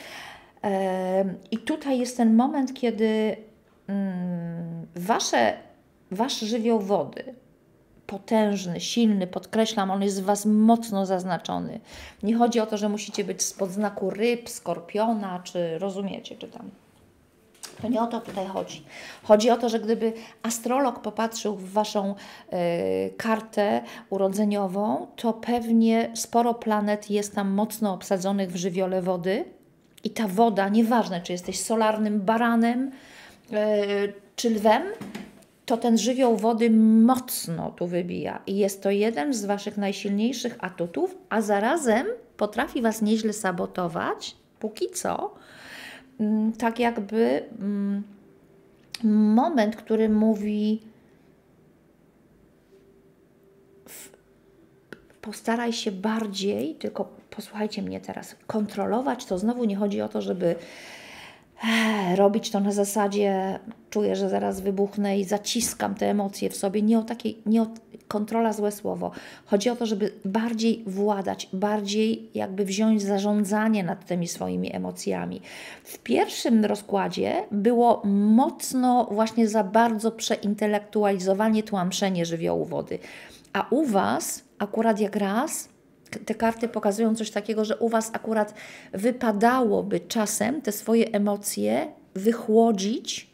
I tutaj jest ten moment, kiedy wasze, wasz żywioł wody, potężny, silny, podkreślam, on jest w Was mocno zaznaczony. Nie chodzi o to, że musicie być spod znaku ryb, skorpiona, czy rozumiecie, czy tam. To nie o to tutaj chodzi. Chodzi o to, że gdyby astrolog popatrzył w Waszą y, kartę urodzeniową, to pewnie sporo planet jest tam mocno obsadzonych w żywiole wody i ta woda, nieważne czy jesteś solarnym baranem y, czy lwem, to ten żywioł wody mocno tu wybija i jest to jeden z Waszych najsilniejszych atutów, a zarazem potrafi Was nieźle sabotować, póki co, tak jakby moment, który mówi postaraj się bardziej, tylko posłuchajcie mnie teraz, kontrolować, to znowu nie chodzi o to, żeby robić to na zasadzie, czuję, że zaraz wybuchnę i zaciskam te emocje w sobie. Nie o takiej, nie o kontrola, złe słowo. Chodzi o to, żeby bardziej władać, bardziej jakby wziąć zarządzanie nad tymi swoimi emocjami. W pierwszym rozkładzie było mocno właśnie za bardzo przeintelektualizowanie, tłamszenie żywiołu wody. A u Was akurat jak raz te karty pokazują coś takiego, że u Was akurat wypadałoby czasem te swoje emocje wychłodzić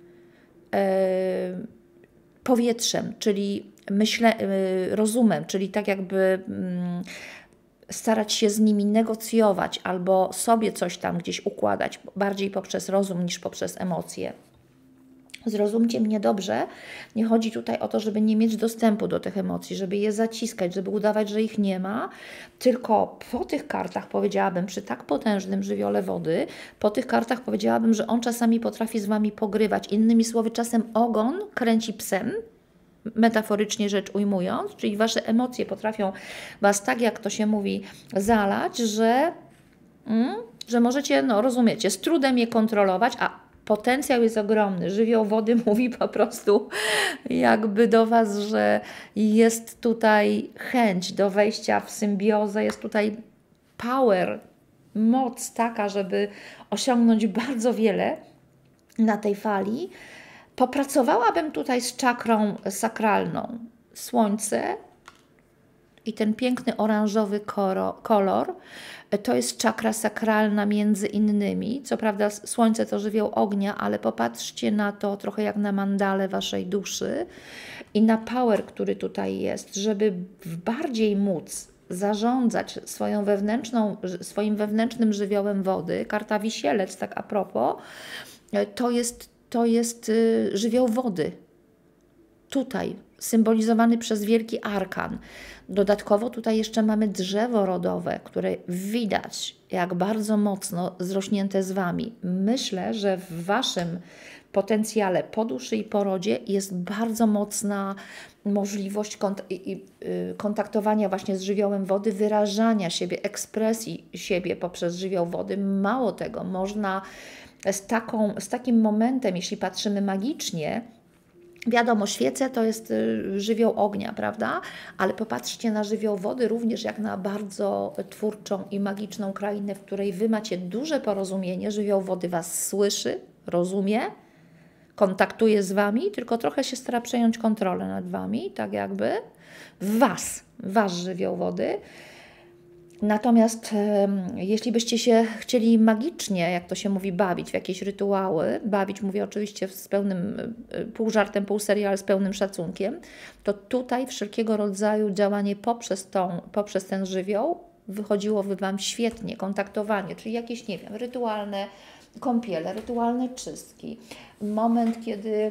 e, powietrzem, czyli myśle, e, rozumem, czyli tak jakby mm, starać się z nimi negocjować albo sobie coś tam gdzieś układać, bardziej poprzez rozum niż poprzez emocje. Zrozumcie mnie dobrze, nie chodzi tutaj o to, żeby nie mieć dostępu do tych emocji, żeby je zaciskać, żeby udawać, że ich nie ma, tylko po tych kartach powiedziałabym, przy tak potężnym żywiole wody, po tych kartach powiedziałabym, że on czasami potrafi z Wami pogrywać. Innymi słowy, czasem ogon kręci psem, metaforycznie rzecz ujmując, czyli Wasze emocje potrafią Was, tak jak to się mówi, zalać, że, mm, że możecie, no rozumiecie, z trudem je kontrolować, a potencjał jest ogromny. Żywioł wody mówi po prostu jakby do Was, że jest tutaj chęć do wejścia w symbiozę, jest tutaj power, moc taka, żeby osiągnąć bardzo wiele na tej fali. Popracowałabym tutaj z czakrą sakralną. Słońce i ten piękny oranżowy kolor, to jest czakra sakralna między innymi. Co prawda słońce to żywioł ognia, ale popatrzcie na to trochę jak na mandalę Waszej duszy i na power, który tutaj jest, żeby bardziej móc zarządzać swoją wewnętrzną, swoim wewnętrznym żywiołem wody. Karta Wisielec, tak a propos, to jest, to jest żywioł wody. Tutaj symbolizowany przez wielki arkan. Dodatkowo tutaj jeszcze mamy drzewo rodowe, które widać jak bardzo mocno zrośnięte z Wami. Myślę, że w Waszym potencjale po duszy i po rodzie jest bardzo mocna możliwość kont kontaktowania właśnie z żywiołem wody, wyrażania siebie, ekspresji siebie poprzez żywioł wody. Mało tego, można z, taką, z takim momentem, jeśli patrzymy magicznie, wiadomo, świece to jest żywioł ognia, prawda? Ale popatrzcie na żywioł wody również jak na bardzo twórczą i magiczną krainę, w której Wy macie duże porozumienie. Żywioł wody Was słyszy, rozumie, kontaktuje z Wami, tylko trochę się stara przejąć kontrolę nad Wami, tak jakby w Was, Wasz żywioł wody. Natomiast jeśli byście się chcieli magicznie, jak to się mówi, bawić w jakieś rytuały, bawić, mówię oczywiście z pełnym, pół żartem, pół serio, ale z pełnym szacunkiem, to tutaj wszelkiego rodzaju działanie poprzez, tą, poprzez ten żywioł wychodziłoby Wam świetnie, kontaktowanie, czyli jakieś, nie wiem, rytualne kąpiele, rytualne czystki. Moment, kiedy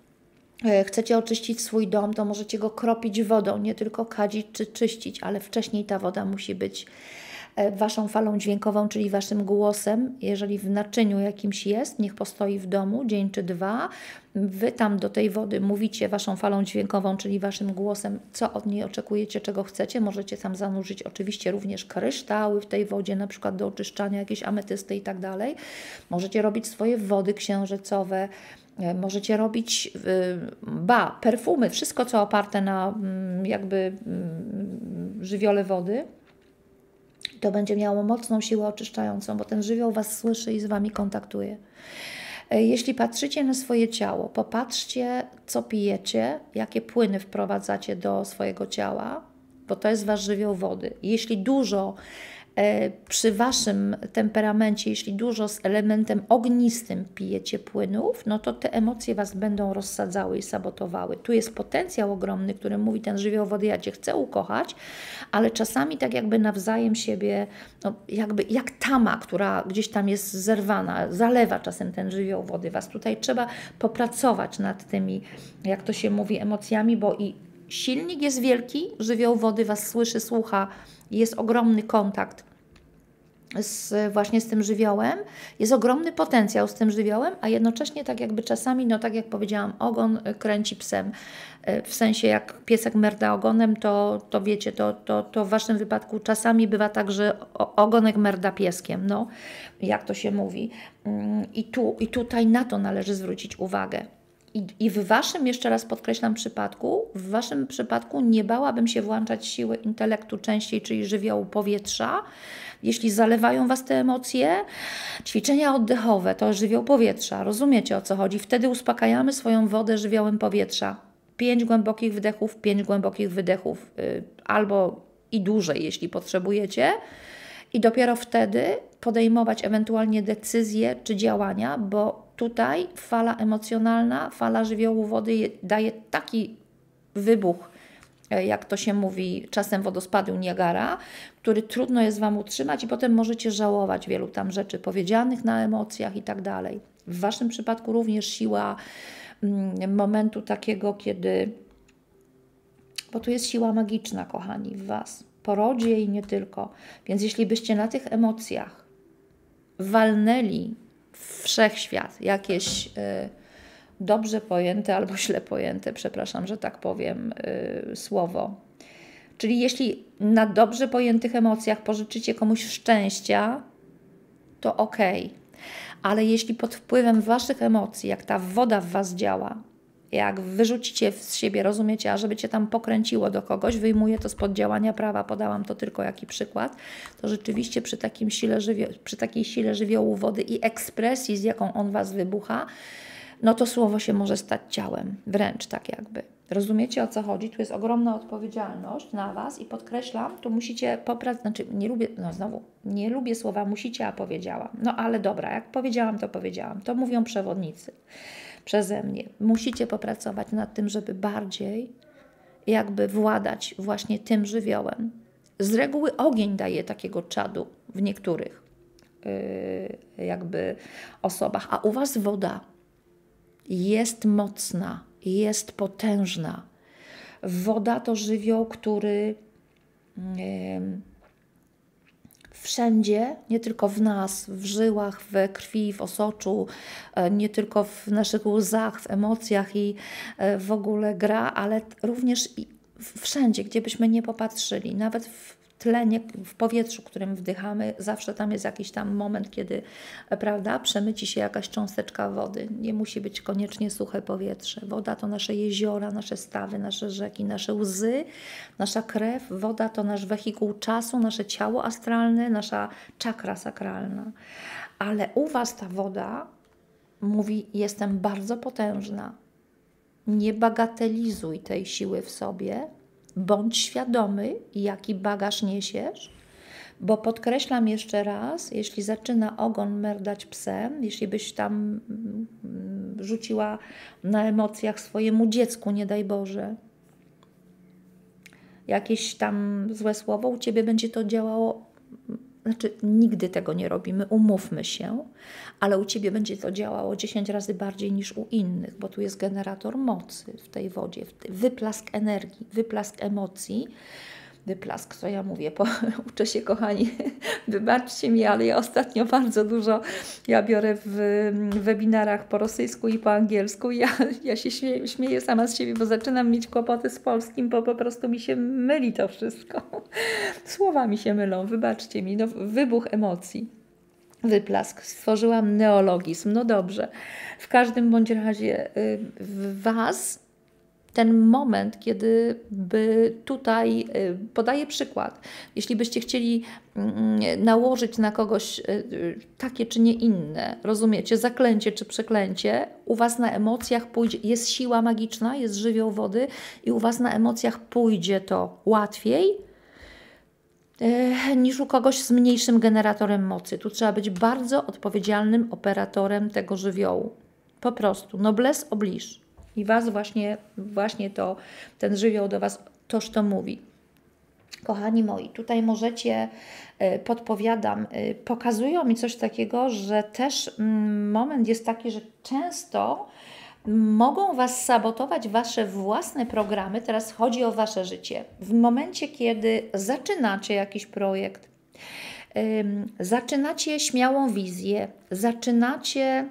chcecie oczyścić swój dom, to możecie go kropić wodą, nie tylko kadzić czy czyścić, ale wcześniej ta woda musi być Waszą falą dźwiękową, czyli Waszym głosem. Jeżeli w naczyniu jakimś jest, niech postoi w domu dzień czy dwa. Wy tam do tej wody mówicie Waszą falą dźwiękową, czyli Waszym głosem, co od niej oczekujecie, czego chcecie. Możecie tam zanurzyć oczywiście również kryształy w tej wodzie, na przykład do oczyszczania, jakieś ametysty i tak dalej. Możecie robić swoje wody księżycowe, Możecie robić, ba, perfumy, wszystko co oparte na jakby żywiole wody, to będzie miało mocną siłę oczyszczającą, bo ten żywioł Was słyszy i z Wami kontaktuje. Jeśli patrzycie na swoje ciało, popatrzcie, co pijecie, jakie płyny wprowadzacie do swojego ciała, bo to jest Wasz żywioł wody. Jeśli dużo przy Waszym temperamencie, jeśli dużo z elementem ognistym pijecie płynów, no to te emocje Was będą rozsadzały i sabotowały. Tu jest potencjał ogromny, który mówi ten żywioł wody, ja Cię chcę ukochać, ale czasami tak jakby nawzajem siebie, no jakby jak tama, która gdzieś tam jest zerwana, zalewa czasem ten żywioł wody Was. Tutaj trzeba popracować nad tymi, jak to się mówi, emocjami, bo i silnik jest wielki, żywioł wody Was słyszy, słucha, jest ogromny kontakt z, właśnie z tym żywiołem, jest ogromny potencjał z tym żywiołem, a jednocześnie tak jakby czasami, no tak jak powiedziałam, ogon kręci psem. W sensie jak piesek merda ogonem, to, to wiecie, to, to, to w Waszym wypadku czasami bywa tak, że ogonek merda pieskiem, no jak to się mówi. I, tu, i tutaj na to należy zwrócić uwagę. I, I w Waszym, jeszcze raz podkreślam, przypadku, w Waszym przypadku nie bałabym się włączać siły intelektu częściej, czyli żywiołu powietrza. Jeśli zalewają Was te emocje, ćwiczenia oddechowe to żywioł powietrza. Rozumiecie, o co chodzi? Wtedy uspokajamy swoją wodę żywiołem powietrza. Pięć głębokich wdechów, pięć głębokich wydechów, yy, albo i dłużej, jeśli potrzebujecie. I dopiero wtedy podejmować ewentualnie decyzje czy działania, bo tutaj fala emocjonalna, fala żywiołu wody daje taki wybuch, jak to się mówi, czasem wodospadu Niagara, który trudno jest Wam utrzymać i potem możecie żałować wielu tam rzeczy powiedzianych na emocjach i tak dalej. W Waszym przypadku również siła mm, momentu takiego, kiedy, bo tu jest siła magiczna, kochani, w Was, po rodzie i nie tylko. Więc jeśli byście na tych emocjach walnęli w wszechświat jakieś y, dobrze pojęte albo źle pojęte, przepraszam, że tak powiem, y, słowo. Czyli jeśli na dobrze pojętych emocjach pożyczycie komuś szczęścia, to okej. Okay. Ale jeśli pod wpływem Waszych emocji, jak ta woda w Was działa, jak wyrzucicie z siebie, rozumiecie, a żeby Cię tam pokręciło do kogoś, wyjmuję to spod działania prawa, podałam to tylko jaki przykład, to rzeczywiście przy, takim sile żywio- przy takiej sile żywiołu wody i ekspresji, z jaką on Was wybucha, no to słowo się może stać ciałem, wręcz tak jakby. Rozumiecie, o co chodzi? Tu jest ogromna odpowiedzialność na Was i podkreślam, tu musicie popracować, znaczy nie lubię, no znowu, nie lubię słowa musicie, a powiedziałam. No ale dobra, jak powiedziałam, to powiedziałam. To mówią przewodnicy przeze mnie. Musicie popracować nad tym, żeby bardziej jakby władać właśnie tym żywiołem. Z reguły ogień daje takiego czadu w niektórych yy, jakby osobach, a u Was woda jest mocna, jest potężna. Woda to żywioł, który yy, wszędzie, nie tylko w nas, w żyłach, w krwi, w osoczu, nie tylko w naszych łzach, w emocjach i w ogóle gra, ale również wszędzie, gdzie byśmy nie popatrzyli, nawet w tlenie, w powietrzu, którym wdychamy, zawsze tam jest jakiś tam moment, kiedy, prawda, przemyci się jakaś cząsteczka wody. Nie musi być koniecznie suche powietrze. Woda to nasze jeziora, nasze stawy, nasze rzeki, nasze łzy, nasza krew. Woda to nasz wehikuł czasu, nasze ciało astralne, nasza czakra sakralna. Ale u Was ta woda mówi, jestem bardzo potężna. Nie bagatelizuj tej siły w sobie, bądź świadomy, jaki bagaż niesiesz, bo podkreślam jeszcze raz, jeśli zaczyna ogon merdać psem, jeśli byś tam rzuciła na emocjach swojemu dziecku, nie daj Boże, jakieś tam złe słowo, u Ciebie będzie to działało, znaczy nigdy tego nie robimy, umówmy się, ale u Ciebie będzie to działało dziesięć razy bardziej niż u innych, bo tu jest generator mocy w tej wodzie, wyplask energii, wyplask emocji, wyplask, co ja mówię, po, uczę się, kochani, wybaczcie mi, ale ja ostatnio bardzo dużo, ja biorę w, w webinarach po rosyjsku i po angielsku i ja, ja się śmieję, śmieję sama z siebie, bo zaczynam mieć kłopoty z polskim, bo po prostu mi się myli to wszystko. Słowa mi się mylą, wybaczcie mi, no, wybuch emocji. Wyplask. Stworzyłam neologizm. No dobrze. W każdym bądź razie y, w Was ten moment, kiedy by tutaj, y, podaję przykład, jeśli byście chcieli y, nałożyć na kogoś y, takie czy nie inne, rozumiecie, zaklęcie czy przeklęcie, u Was na emocjach pójdzie, jest siła magiczna, jest żywioł wody i u Was na emocjach pójdzie to łatwiej, niż u kogoś z mniejszym generatorem mocy. Tu trzeba być bardzo odpowiedzialnym operatorem tego żywiołu. Po prostu. Noblesse oblige. I Was właśnie, właśnie to, ten żywioł do Was toż to mówi. Kochani moi, tutaj możecie, podpowiadam, pokazują mi coś takiego, że też moment jest taki, że często mogą Was sabotować Wasze własne programy, teraz chodzi o Wasze życie. W momencie, kiedy zaczynacie jakiś projekt, ym, zaczynacie śmiałą wizję, zaczynacie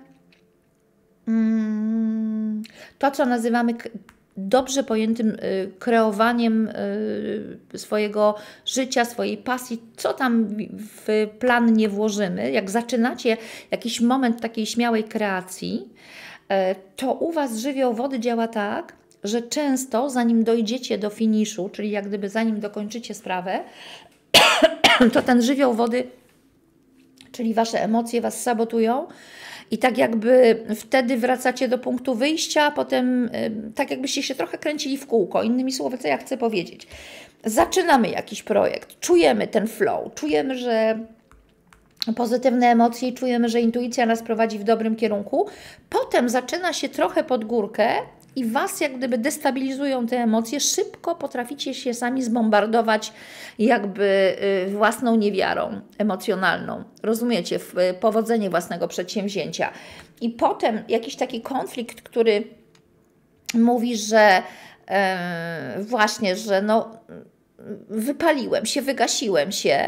ym, to, co nazywamy dobrze pojętym y, kreowaniem y, swojego życia, swojej pasji, co tam w plan nie włożymy, jak zaczynacie jakiś moment takiej śmiałej kreacji, to u Was żywioł wody działa tak, że często zanim dojdziecie do finiszu, czyli jak gdyby zanim dokończycie sprawę, to ten żywioł wody, czyli Wasze emocje Was sabotują i tak jakby wtedy wracacie do punktu wyjścia, a potem tak jakbyście się trochę kręcili w kółko. Innymi słowy, co ja chcę powiedzieć? Zaczynamy jakiś projekt, czujemy ten flow, czujemy, że pozytywne emocje i czujemy, że intuicja nas prowadzi w dobrym kierunku. Potem zaczyna się trochę pod górkę i Was jak gdyby destabilizują te emocje. Szybko potraficie się sami zbombardować jakby własną niewiarą emocjonalną. Rozumiecie? W powodzenie własnego przedsięwzięcia. I potem jakiś taki konflikt, który mówi, że e, właśnie, że no wypaliłem się, wygasiłem się,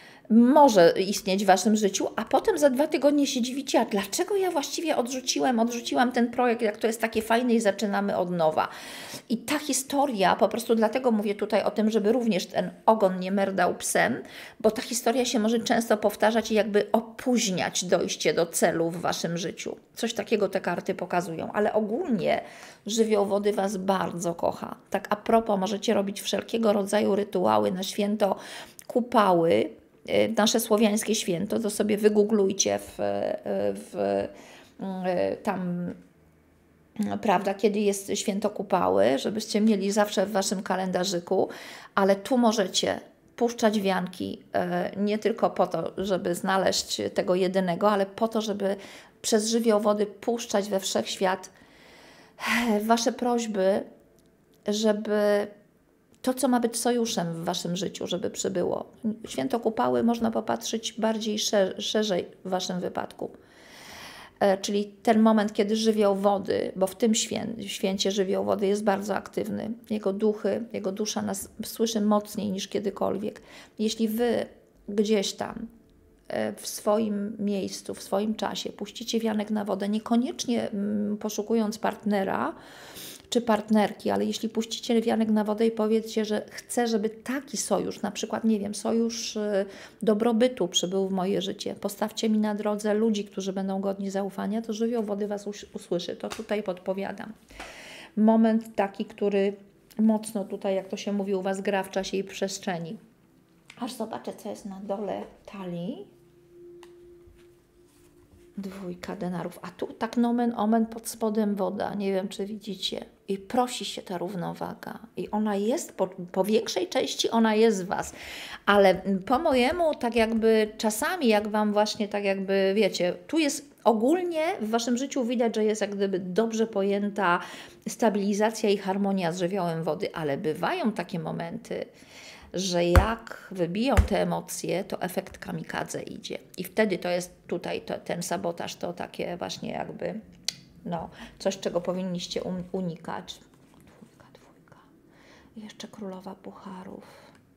może istnieć w Waszym życiu, a potem za dwa tygodnie się dziwicie, a dlaczego ja właściwie odrzuciłem, odrzuciłam ten projekt, jak to jest takie fajne i zaczynamy od nowa. I ta historia, po prostu dlatego mówię tutaj o tym, żeby również ten ogon nie merdał psem, bo ta historia się może często powtarzać i jakby opóźniać dojście do celu w Waszym życiu. Coś takiego te karty pokazują, ale ogólnie żywioł wody Was bardzo kocha. Tak a propos, możecie robić wszelkiego rodzaju rytuały na święto, kupały, nasze słowiańskie święto, to sobie wygooglujcie w, w, tam, prawda, kiedy jest święto kupały, żebyście mieli zawsze w Waszym kalendarzyku, ale tu możecie puszczać wianki nie tylko po to, żeby znaleźć tego jedynego, ale po to, żeby przez żywioł wody puszczać we wszechświat Wasze prośby, żeby to, co ma być sojuszem w Waszym życiu, żeby przybyło. Święto kupały można popatrzeć bardziej szer szerzej w Waszym wypadku. E, czyli ten moment, kiedy żywioł wody, bo w tym świę święcie żywioł wody jest bardzo aktywny. Jego duchy, jego dusza nas słyszy mocniej niż kiedykolwiek. Jeśli Wy gdzieś tam e, w swoim miejscu, w swoim czasie puścicie wianek na wodę, niekoniecznie mm, poszukując partnera, czy partnerki, ale jeśli puścicie wianek na wodę i powiecie, że chcę, żeby taki sojusz, na przykład, nie wiem, sojusz dobrobytu przybył w moje życie, postawcie mi na drodze ludzi, którzy będą godni zaufania, to żywioł wody Was usłyszy. To tutaj podpowiadam. Moment taki, który mocno tutaj, jak to się mówi u Was, gra w czasie i przestrzeni. Aż zobaczę, co jest na dole talii. Dwójka denarów, a tu tak nomen omen pod spodem woda, nie wiem czy widzicie, i prosi się ta równowaga i ona jest, po, po większej części ona jest w Was, ale po mojemu tak jakby czasami jak Wam właśnie tak jakby wiecie, tu jest ogólnie w Waszym życiu widać, że jest jak gdyby dobrze pojęta stabilizacja i harmonia z żywiołem wody, ale bywają takie momenty, że jak wybiją te emocje, to efekt kamikadze idzie. I wtedy to jest tutaj to, ten sabotaż, to takie właśnie jakby no, coś, czego powinniście unikać. Dwójka, dwójka. I jeszcze królowa pucharów.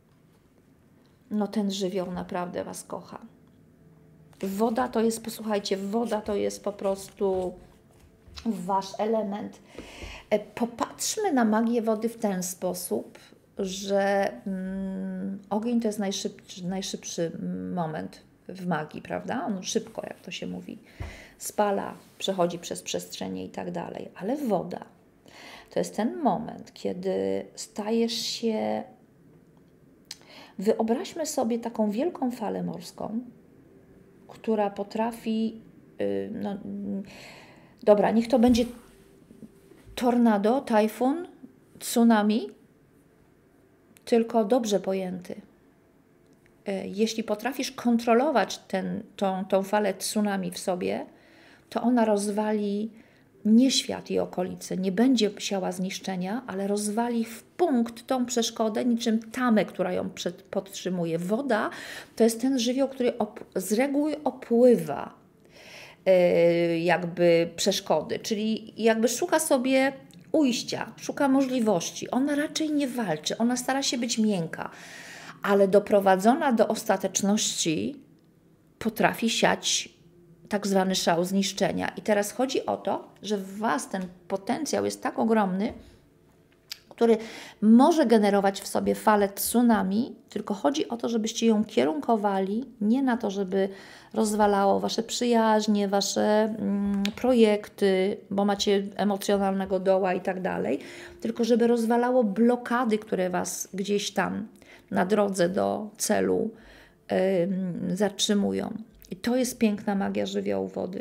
No ten żywioł naprawdę Was kocha. Woda to jest, posłuchajcie, woda to jest po prostu Wasz element. Popatrzmy na magię wody w ten sposób, że mm, ogień to jest najszybszy, najszybszy moment w magii, prawda? On szybko, jak to się mówi, spala, przechodzi przez przestrzenie i tak dalej. Ale woda to jest ten moment, kiedy stajesz się... Wyobraźmy sobie taką wielką falę morską, która potrafi... Yy, no, yy, dobra, niech to będzie tornado, tajfun, tsunami, tylko dobrze pojęty. Jeśli potrafisz kontrolować ten, tą, tą falę tsunami w sobie, to ona rozwali nie świat i okolice, nie będzie siała zniszczenia, ale rozwali w punkt tą przeszkodę, niczym tamę, która ją przed, podtrzymuje. Woda to jest ten żywioł, który op, z reguły opływa yy, jakby przeszkody, czyli jakby szuka sobie ujścia, szuka możliwości. Ona raczej nie walczy, ona stara się być miękka, ale doprowadzona do ostateczności potrafi siać tak zwany szał zniszczenia. I teraz chodzi o to, że w Was ten potencjał jest tak ogromny, który może generować w sobie falę tsunami, tylko chodzi o to, żebyście ją kierunkowali, nie na to, żeby rozwalało Wasze przyjaźnie, Wasze mm, projekty, bo macie emocjonalnego doła i tak dalej, tylko żeby rozwalało blokady, które Was gdzieś tam na drodze do celu yy, zatrzymują. I to jest piękna magia żywiołu wody.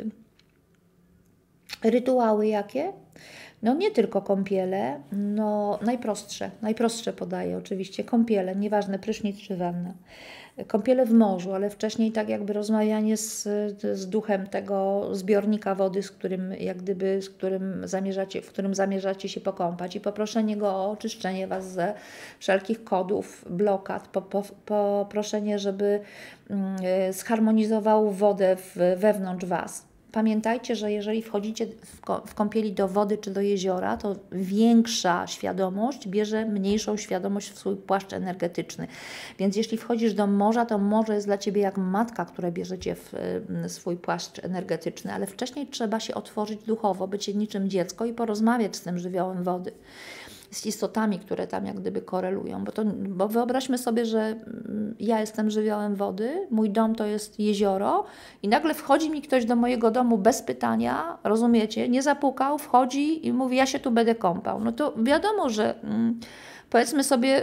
Rytuały jakie? No nie tylko kąpiele, no najprostsze, najprostsze podaję oczywiście, kąpiele, nieważne prysznic czy wanna. Kąpiele w morzu, ale wcześniej tak jakby rozmawianie z, z duchem tego zbiornika wody, z którym jak gdyby, z którym zamierzacie, w którym zamierzacie się pokąpać i poproszenie go o oczyszczenie Was ze wszelkich kodów, blokad, po, po, poproszenie, żeby mm, zharmonizował wodę w, wewnątrz Was. Pamiętajcie, że jeżeli wchodzicie w kąpieli do wody czy do jeziora, to większa świadomość bierze mniejszą świadomość w swój płaszcz energetyczny. Więc jeśli wchodzisz do morza, to morze jest dla Ciebie jak matka, która bierzecie w swój płaszcz energetyczny, ale wcześniej trzeba się otworzyć duchowo, być niczym dziecko i porozmawiać z tym żywiołem wody, z istotami, które tam jak gdyby korelują. Bo, to, bo wyobraźmy sobie, że ja jestem żywiołem wody, mój dom to jest jezioro i nagle wchodzi mi ktoś do mojego domu bez pytania, rozumiecie, nie zapukał, wchodzi i mówi, ja się tu będę kąpał. No to wiadomo, że mm, powiedzmy sobie,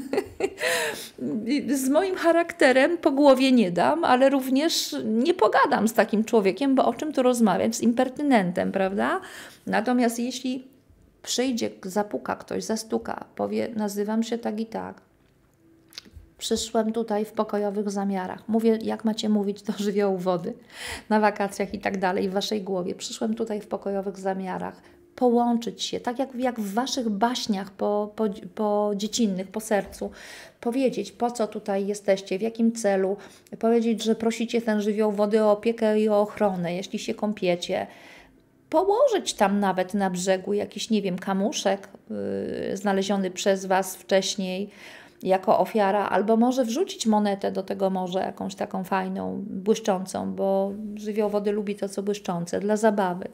z moim charakterem po głowie nie dam, ale również nie pogadam z takim człowiekiem, bo o czym tu rozmawiać, z impertynentem, prawda? Natomiast jeśli przyjdzie, zapuka ktoś, zastuka, powie, nazywam się tak i tak. Przyszłem tutaj w pokojowych zamiarach. Mówię, jak macie mówić do żywiołu wody na wakacjach i tak dalej, w Waszej głowie. Przyszłem tutaj w pokojowych zamiarach. Połączyć się, tak jak, jak w Waszych baśniach po, po, po dziecinnych, po sercu. Powiedzieć, po co tutaj jesteście, w jakim celu. Powiedzieć, że prosicie ten żywioł wody o opiekę i o ochronę, jeśli się kąpiecie. Położyć tam nawet na brzegu jakiś, nie wiem, kamuszek yy, znaleziony przez Was wcześniej jako ofiara, albo może wrzucić monetę do tego morza, jakąś taką fajną, błyszczącą, bo żywioł wody lubi to, co błyszczące, dla zabawy.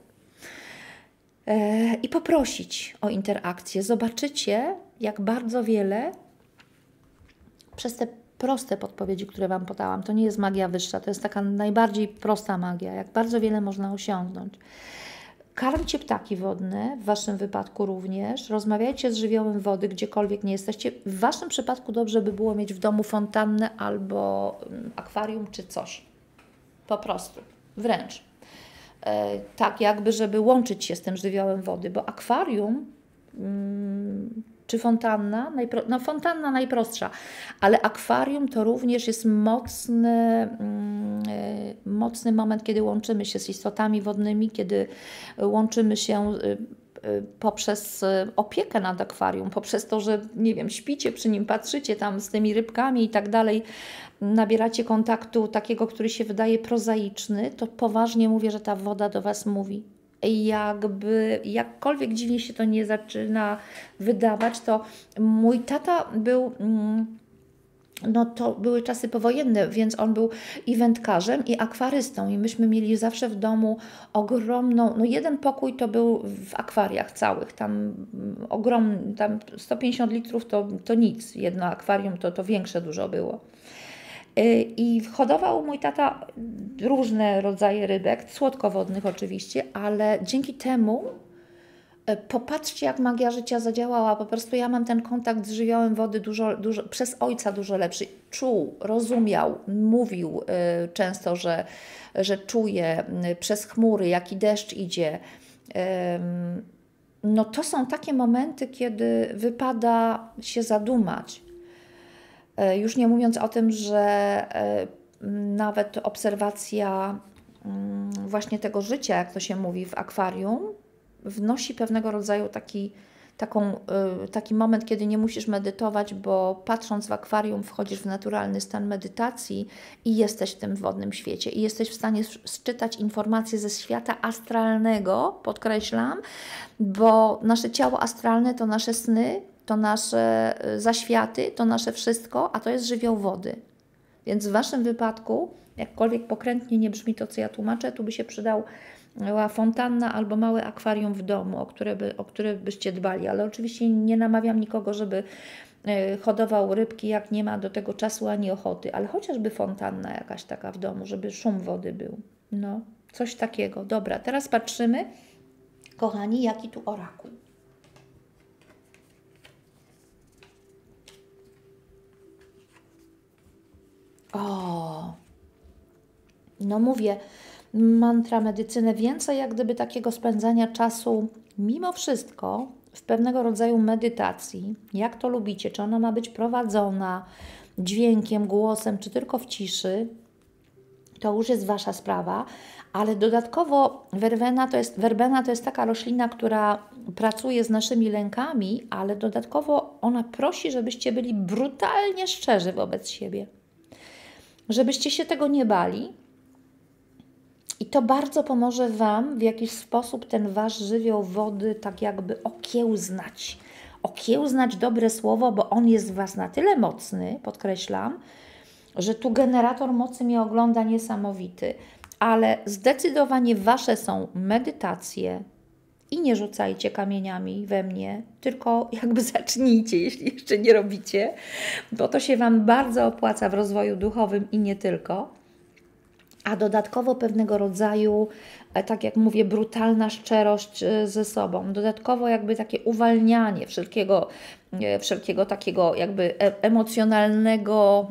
Yy, I poprosić o interakcję. Zobaczycie, jak bardzo wiele przez te proste podpowiedzi, które Wam podałam, to nie jest magia wyższa, to jest taka najbardziej prosta magia, jak bardzo wiele można osiągnąć. Karmcie ptaki wodne, w Waszym wypadku również. Rozmawiajcie z żywiołem wody, gdziekolwiek nie jesteście. W Waszym przypadku dobrze by było mieć w domu fontannę albo akwarium czy coś. Po prostu. Wręcz. E, tak jakby, żeby łączyć się z tym żywiołem wody, bo akwarium mm, czy fontanna, najpro, no fontanna najprostsza, ale akwarium to również jest mocny, mm, mocny moment, kiedy łączymy się z istotami wodnymi, kiedy łączymy się y, y, poprzez opiekę nad akwarium, poprzez to, że nie wiem, śpicie przy nim, patrzycie tam z tymi rybkami i tak dalej, nabieracie kontaktu takiego, który się wydaje prozaiczny, to poważnie mówię, że ta woda do Was mówi. Jakby, jakkolwiek dziwnie się to nie zaczyna wydawać, to mój tata był, no to były czasy powojenne, więc on był i wędkarzem, i akwarystą i myśmy mieli zawsze w domu ogromną, no jeden pokój to był w akwariach całych, tam ogromny, tam sto pięćdziesiąt litrów to, to nic, jedno akwarium to, to większe dużo było. I hodował mój tata różne rodzaje rybek, słodkowodnych oczywiście, ale dzięki temu popatrzcie, jak magia życia zadziałała. Po prostu ja mam ten kontakt z żywiołem wody dużo, dużo, przez ojca dużo lepszy. Czuł, rozumiał, mówił y, często, że, że czuje y, przez chmury, jaki deszcz idzie. Y, no to są takie momenty, kiedy wypada się zadumać. Y, już nie mówiąc o tym, że y, nawet obserwacja y, właśnie tego życia, jak to się mówi w akwarium, wnosi pewnego rodzaju taki, taką, y, taki moment, kiedy nie musisz medytować, bo patrząc w akwarium wchodzisz w naturalny stan medytacji i jesteś w tym wodnym świecie i jesteś w stanie sczytać informacje ze świata astralnego, podkreślam, bo nasze ciało astralne to nasze sny, to nasze zaświaty, to nasze wszystko, a to jest żywioł wody. Więc w Waszym wypadku, jakkolwiek pokrętnie nie brzmi to, co ja tłumaczę, tu by się przydał fontanna albo małe akwarium w domu, o które, by, o które byście dbali, ale oczywiście nie namawiam nikogo, żeby hodował rybki, jak nie ma do tego czasu ani ochoty, ale chociażby fontanna jakaś taka w domu, żeby szum wody był. No, coś takiego. Dobra, teraz patrzymy, kochani, jaki tu orakuł. O, no mówię, mantra, medycynę, więcej jak gdyby takiego spędzania czasu mimo wszystko w pewnego rodzaju medytacji, jak to lubicie, czy ona ma być prowadzona dźwiękiem, głosem, czy tylko w ciszy, to już jest Wasza sprawa, ale dodatkowo werbena to jest, werbena to jest taka roślina, która pracuje z naszymi lękami, ale dodatkowo ona prosi, żebyście byli brutalnie szczerzy wobec siebie, żebyście się tego nie bali. I to bardzo pomoże Wam w jakiś sposób ten Wasz żywioł wody tak jakby okiełznać. Okiełznać dobre słowo, bo on jest w Was na tyle mocny, podkreślam, że tu generator mocy mnie ogląda niesamowity. Ale zdecydowanie Wasze są medytacje i nie rzucajcie kamieniami we mnie, tylko jakby zacznijcie, jeśli jeszcze nie robicie, bo to się Wam bardzo opłaca w rozwoju duchowym i nie tylko. A dodatkowo pewnego rodzaju, tak jak mówię, brutalna szczerość ze sobą. Dodatkowo jakby takie uwalnianie wszelkiego, wszelkiego takiego jakby emocjonalnego,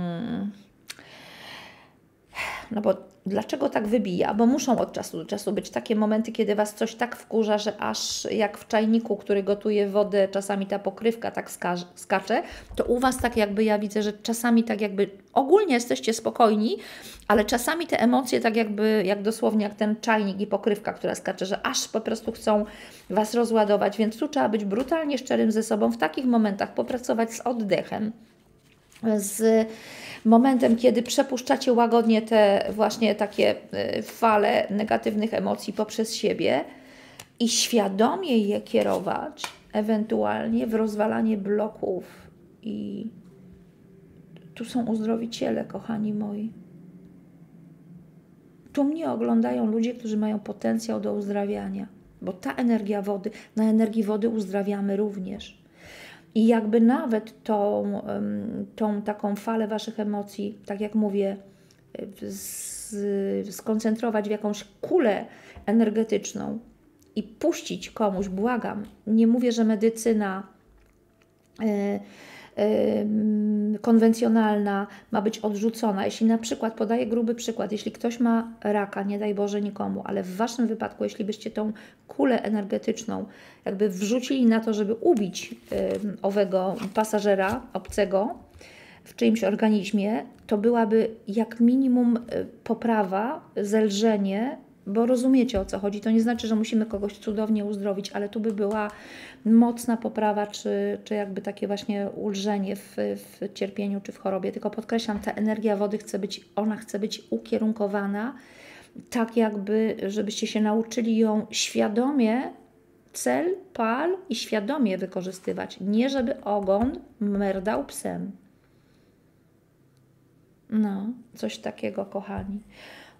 no bo dlaczego tak wybija? Bo muszą od czasu do czasu być takie momenty, kiedy Was coś tak wkurza, że aż jak w czajniku, który gotuje wodę, czasami ta pokrywka tak skacze, to u Was tak jakby ja widzę, że czasami tak jakby ogólnie jesteście spokojni, ale czasami te emocje tak jakby, jak dosłownie jak ten czajnik i pokrywka, która skacze, że aż po prostu chcą Was rozładować, więc tu trzeba być brutalnie szczerym ze sobą, w takich momentach popracować z oddechem, z momentem, kiedy przepuszczacie łagodnie te właśnie takie fale negatywnych emocji poprzez siebie i świadomie je kierować ewentualnie w rozwalanie bloków. I tu są uzdrowiciele, kochani moi. Tu mnie oglądają ludzie, którzy mają potencjał do uzdrawiania, bo ta energia wody, na energii wody uzdrawiamy również. I jakby nawet tą, tą taką falę Waszych emocji, tak jak mówię, z, skoncentrować w jakąś kulę energetyczną i puścić komuś, błagam, nie mówię, że medycyna y, y, konwencjonalna ma być odrzucona. Jeśli na przykład, podaję gruby przykład, jeśli ktoś ma raka, nie daj Boże nikomu, ale w Waszym wypadku, jeśli byście tą kulę energetyczną jakby wrzucili na to, żeby ubić y, owego pasażera obcego w czyimś organizmie, to byłaby jak minimum y, poprawa, zelżenie, bo rozumiecie, o co chodzi. To nie znaczy, że musimy kogoś cudownie uzdrowić, ale tu by była mocna poprawa, czy, czy jakby takie właśnie ulżenie w, w cierpieniu, czy w chorobie. Tylko podkreślam, ta energia wody chce być, ona chce być ukierunkowana, tak jakby, żebyście się nauczyli ją świadomie, cel, pal i świadomie wykorzystywać. Nie, żeby ogon merdał psem. No, coś takiego, kochani.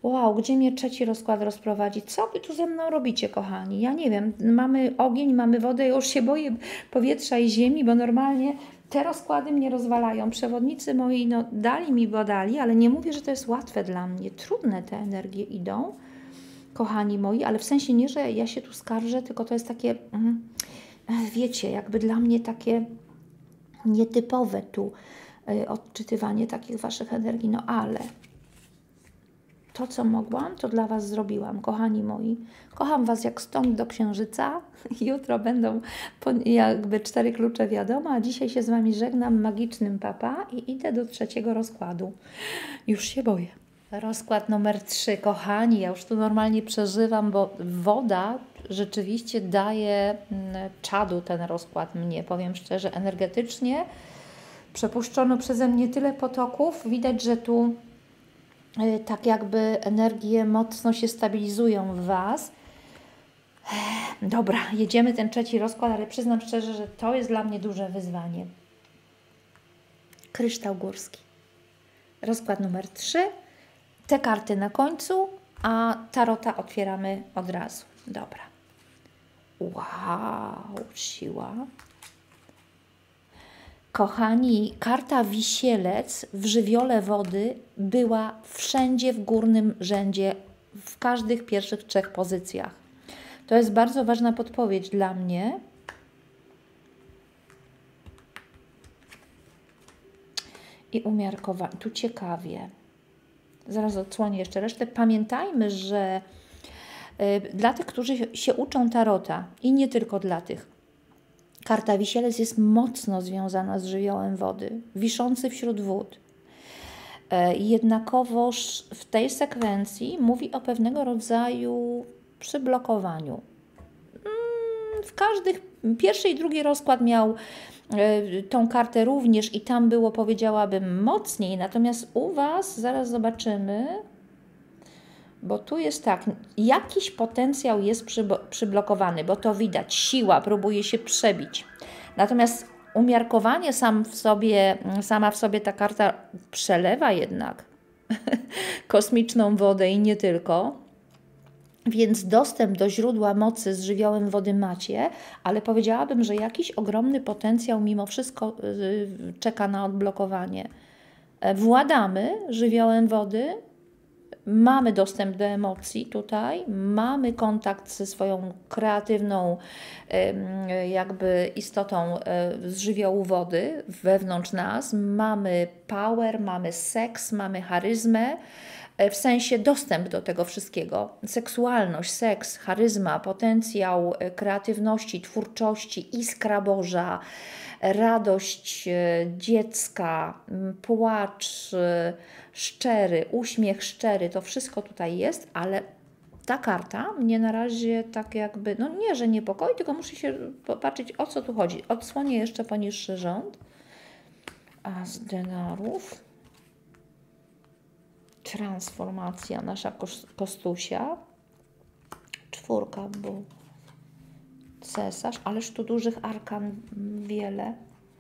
Wow, gdzie mnie trzeci rozkład rozprowadzi? Co wy tu ze mną robicie, kochani? Ja nie wiem. Mamy ogień, mamy wodę, ja już się boję powietrza i ziemi, bo normalnie te rozkłady mnie rozwalają. Przewodnicy moi no, dali mi, bo dali, ale nie mówię, że to jest łatwe dla mnie. Trudne te energie idą, kochani moi, ale w sensie nie, że ja się tu skarżę, tylko to jest takie, mm, wiecie, jakby dla mnie takie nietypowe tu y, odczytywanie takich waszych energii. No ale to, co mogłam, to dla was zrobiłam, kochani moi. Kocham was jak stąd do księżyca. Jutro będą jakby cztery klucze wiadomo, a dzisiaj się z wami żegnam magicznym papa i idę do trzeciego rozkładu. Już się boję. Rozkład numer trzy, kochani, ja już tu normalnie przeżywam, bo woda rzeczywiście daje czadu ten rozkład mnie, powiem szczerze, energetycznie. Przepuszczono przeze mnie tyle potoków, widać, że tu tak jakby energie mocno się stabilizują w was. Dobra, jedziemy ten trzeci rozkład, ale przyznam szczerze, że to jest dla mnie duże wyzwanie. Kryształ górski. Rozkład numer trzy. Te karty na końcu, a tarota otwieramy od razu. Dobra. Wow, siła. Kochani, karta Wisielec w żywiole wody była wszędzie w górnym rzędzie, w każdych pierwszych trzech pozycjach. To jest bardzo ważna podpowiedź dla mnie. I umiarkowanie. Tu ciekawie. Zaraz odsłonię jeszcze resztę. Pamiętajmy, że y, dla tych, którzy się uczą tarota i nie tylko dla tych, karta Wisielec jest mocno związana z żywiołem wody, wiszący wśród wód. Y, jednakowoż w tej sekwencji mówi o pewnego rodzaju przyblokowaniu. Mm, w każdych, pierwszy i drugi rozkład miał tą kartę również i tam było, powiedziałabym, mocniej, natomiast u was zaraz zobaczymy, bo tu jest tak, jakiś potencjał jest przyblokowany, bo to widać, siła próbuje się przebić, natomiast umiarkowanie sam w sobie, sama w sobie ta karta przelewa jednak kosmiczną wodę i nie tylko. Więc dostęp do źródła mocy z żywiołem wody macie, ale powiedziałabym, że jakiś ogromny potencjał mimo wszystko yy, czeka na odblokowanie. Władamy żywiołem wody, mamy dostęp do emocji tutaj, mamy kontakt ze swoją kreatywną yy, jakby istotą yy, z żywiołu wody wewnątrz nas, mamy power, mamy seks, mamy charyzmę, w sensie dostęp do tego wszystkiego. Seksualność, seks, charyzma, potencjał kreatywności, twórczości, iskra Boża, radość dziecka, płacz szczery, uśmiech szczery, to wszystko tutaj jest, ale ta karta mnie na razie tak jakby, no nie, że niepokoi, tylko muszę się popatrzeć, o co tu chodzi. Odsłonię jeszcze poniższy rząd. As denarów. Transformacja nasza Kostusia, czwórka, bo cesarz, ależ tu dużych arkan wiele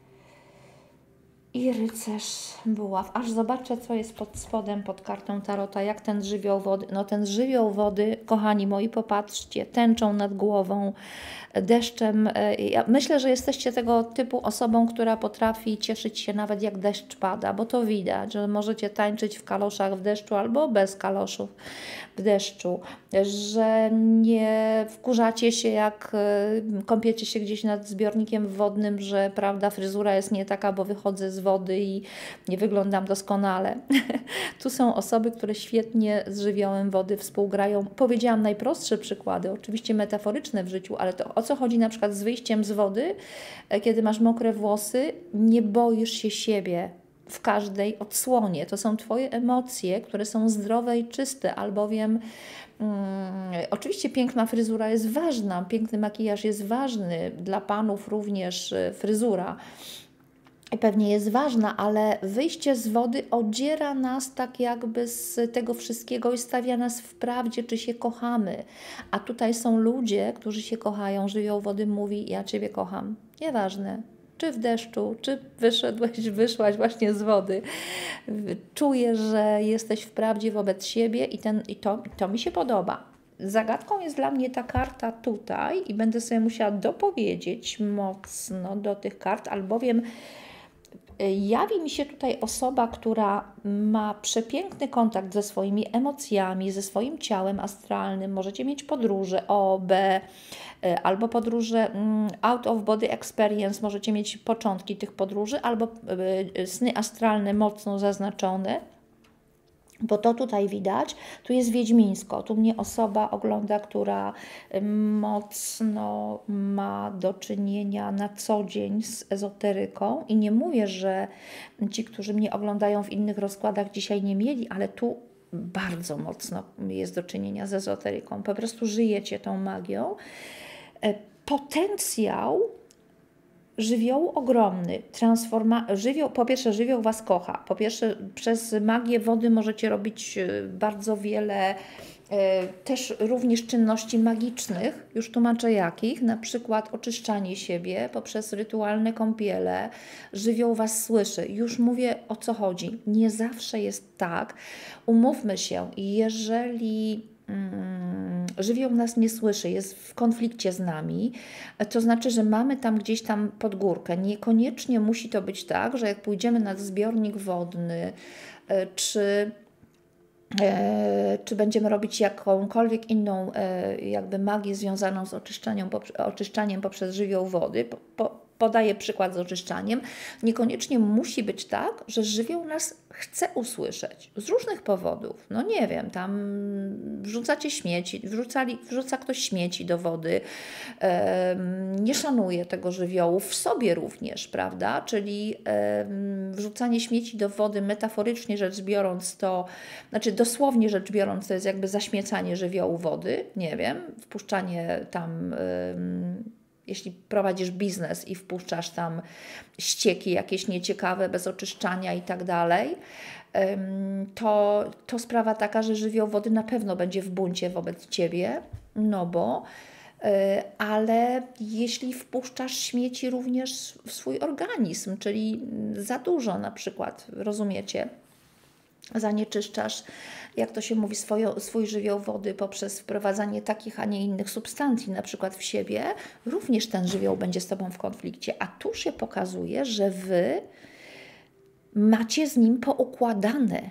i rycerz buław. Aż zobaczę, co jest pod spodem, pod kartą tarota, jak ten żywioł wody. No ten żywioł wody, kochani moi, popatrzcie, tęczą nad głową, deszczem. Ja myślę, że jesteście tego typu osobą, która potrafi cieszyć się nawet jak deszcz pada, bo to widać, że możecie tańczyć w kaloszach w deszczu albo bez kaloszów w deszczu, że nie wkurzacie się, jak kąpiecie się gdzieś nad zbiornikiem wodnym, że prawda, fryzura jest nie taka, bo wychodzę z wody i nie wyglądam doskonale. Tu są osoby, które świetnie z żywiołem wody współgrają. Powiedziałam najprostsze przykłady, oczywiście metaforyczne w życiu, ale to o co chodzi na przykład z wyjściem z wody, kiedy masz mokre włosy, nie boisz się siebie w każdej odsłonie. To są Twoje emocje, które są zdrowe i czyste, albowiem um, oczywiście piękna fryzura jest ważna, piękny makijaż jest ważny, dla panów również fryzura pewnie jest ważna, ale wyjście z wody odziera nas tak jakby z tego wszystkiego i stawia nas w prawdzie, czy się kochamy. A tutaj są ludzie, którzy się kochają, żywioł wody mówi, ja Ciebie kocham. Nieważne, czy w deszczu, czy wyszedłeś, wyszłaś właśnie z wody. Czuję, że jesteś w prawdzie wobec siebie i, ten, i to, to mi się podoba. Zagadką jest dla mnie ta karta tutaj i będę sobie musiała dopowiedzieć mocno do tych kart, albowiem jawi mi się tutaj osoba, która ma przepiękny kontakt ze swoimi emocjami, ze swoim ciałem astralnym. Możecie mieć podróże O, B, albo podróże out of body experience, możecie mieć początki tych podróży, albo sny astralne mocno zaznaczone. Bo to tutaj widać, tu jest wiedźmińsko, tu mnie osoba ogląda, która mocno ma do czynienia na co dzień z ezoteryką i nie mówię, że ci, którzy mnie oglądają w innych rozkładach dzisiaj nie mieli, ale tu bardzo mocno jest do czynienia z ezoteryką, po prostu żyjecie tą magią. Potencjał żywiołu ogromny, transforma żywioł, po pierwsze żywioł Was kocha, po pierwsze przez magię wody możecie robić bardzo wiele też również czynności magicznych, już tłumaczę jakich, na przykład oczyszczanie siebie poprzez rytualne kąpiele, żywioł Was słyszy, już mówię o co chodzi, nie zawsze jest tak, umówmy się, jeżeli żywioł nas nie słyszy, jest w konflikcie z nami, to znaczy, że mamy tam gdzieś tam pod górkę. Niekoniecznie musi to być tak, że jak pójdziemy nad zbiornik wodny, czy, czy będziemy robić jakąkolwiek inną jakby magię związaną z oczyszczaniem, oczyszczaniem poprzez żywioł wody, po, po, podaję przykład z oczyszczaniem, niekoniecznie musi być tak, że żywioł nas chce usłyszeć z różnych powodów. No nie wiem, tam wrzucacie śmieci, wrzucali, wrzuca ktoś śmieci do wody, um, nie szanuje tego żywiołu w sobie również, prawda? Czyli um, wrzucanie śmieci do wody, metaforycznie rzecz biorąc to, znaczy dosłownie rzecz biorąc to jest jakby zaśmiecanie żywiołu wody, nie wiem, wpuszczanie tam um, jeśli prowadzisz biznes i wpuszczasz tam ścieki jakieś nieciekawe, bez oczyszczania i tak dalej, to, to sprawa taka, że żywioł wody na pewno będzie w buncie wobec Ciebie, no bo, ale jeśli wpuszczasz śmieci również w swój organizm, czyli za dużo na przykład, rozumiecie, zanieczyszczasz, jak to się mówi, swoją, swój żywioł wody poprzez wprowadzanie takich, a nie innych substancji, na przykład w siebie, również ten żywioł będzie z Tobą w konflikcie. A tu się pokazuje, że Wy macie z nim poukładane.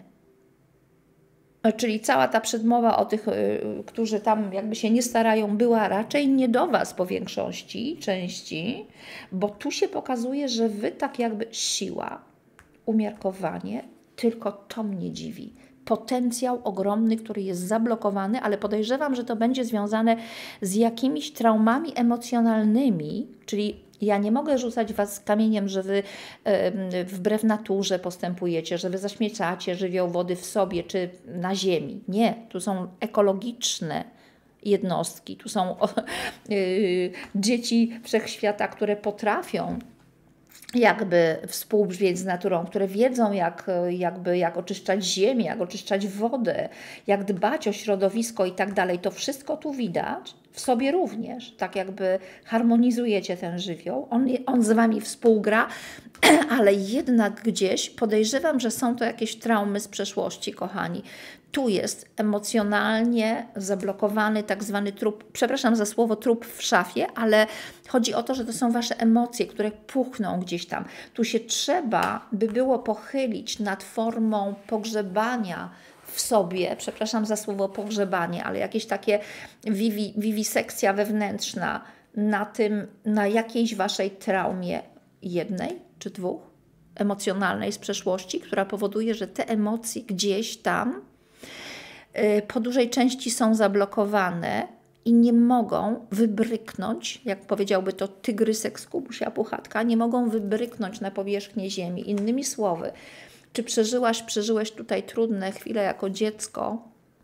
Czyli cała ta przedmowa o tych, którzy tam jakby się nie starają, była raczej nie do Was po większości części, bo tu się pokazuje, że Wy tak jakby siła, umiarkowanie, tylko to mnie dziwi. Potencjał ogromny, który jest zablokowany, ale podejrzewam, że to będzie związane z jakimiś traumami emocjonalnymi, czyli ja nie mogę rzucać Was kamieniem, że Wy e, wbrew naturze postępujecie, że Wy zaśmiecacie żywioł wody w sobie czy na ziemi. Nie, tu są ekologiczne jednostki, tu są o, y, dzieci wszechświata, które potrafią jakby współbrzmieć z naturą, które wiedzą jak, jakby, jak oczyszczać ziemię, jak oczyszczać wodę, jak dbać o środowisko i tak dalej. To wszystko tu widać, w sobie również, tak jakby harmonizujecie ten żywioł, on, on z Wami współgra, ale jednak gdzieś podejrzewam, że są to jakieś traumy z przeszłości, kochani. Tu jest emocjonalnie zablokowany tak zwany trup, przepraszam za słowo trup w szafie, ale chodzi o to, że to są Wasze emocje, które puchną gdzieś tam. Tu się trzeba by było pochylić nad formą pogrzebania w sobie, przepraszam za słowo pogrzebanie, ale jakieś takie wiwi, wiwisekcja wewnętrzna na tym, na jakiejś Waszej traumie jednej czy dwóch emocjonalnej z przeszłości, która powoduje, że te emocje gdzieś tam po dużej części są zablokowane i nie mogą wybryknąć, jak powiedziałby to tygrysek z Kubusia Puchatka, nie mogą wybryknąć na powierzchnię ziemi. Innymi słowy, czy przeżyłaś, przeżyłeś tutaj trudne chwile jako dziecko,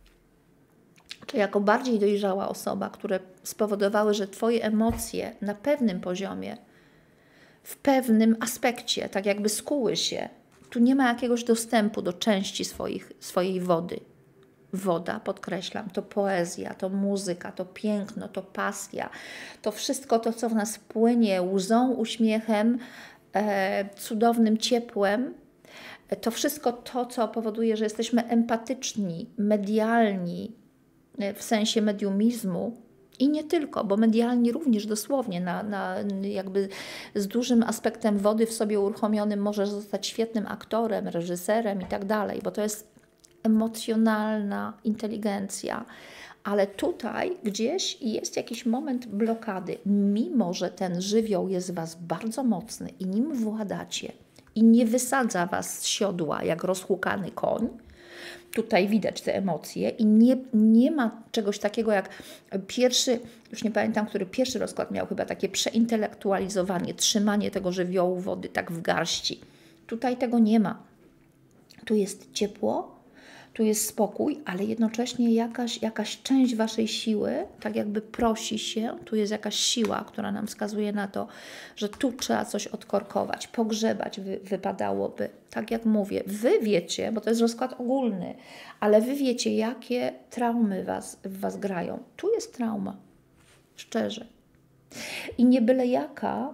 czy jako bardziej dojrzała osoba, które spowodowały, że Twoje emocje na pewnym poziomie, w pewnym aspekcie, tak jakby skuły się. Tu nie ma jakiegoś dostępu do części swoich, swojej wody. Woda, podkreślam, to poezja, to muzyka, to piękno, to pasja, to wszystko to, co w nas płynie łzą, uśmiechem, e, cudownym ciepłem. To wszystko to, co powoduje, że jesteśmy empatyczni, medialni, w sensie mediumizmu i nie tylko, bo medialni również dosłownie, na, na jakby z dużym aspektem wody w sobie uruchomionym możesz zostać świetnym aktorem, reżyserem i tak dalej, bo to jest emocjonalna inteligencja. Ale tutaj gdzieś jest jakiś moment blokady, mimo że ten żywioł jest w Was bardzo mocny i nim władacie i nie wysadza Was z siodła jak rozhukany koń. Tutaj widać te emocje i nie, nie ma czegoś takiego jak pierwszy, już nie pamiętam, który pierwszy rozkład miał chyba takie przeintelektualizowanie, trzymanie tego żywiołu wody tak w garści. Tutaj tego nie ma. Tu jest ciepło, tu jest spokój, ale jednocześnie jakaś, jakaś część Waszej siły tak jakby prosi się, tu jest jakaś siła, która nam wskazuje na to, że tu trzeba coś odkorkować, pogrzebać wy, wypadałoby. Tak jak mówię, Wy wiecie, bo to jest rozkład ogólny, ale Wy wiecie, jakie traumy was, w Was grają. Tu jest trauma, szczerze. I nie byle jaka,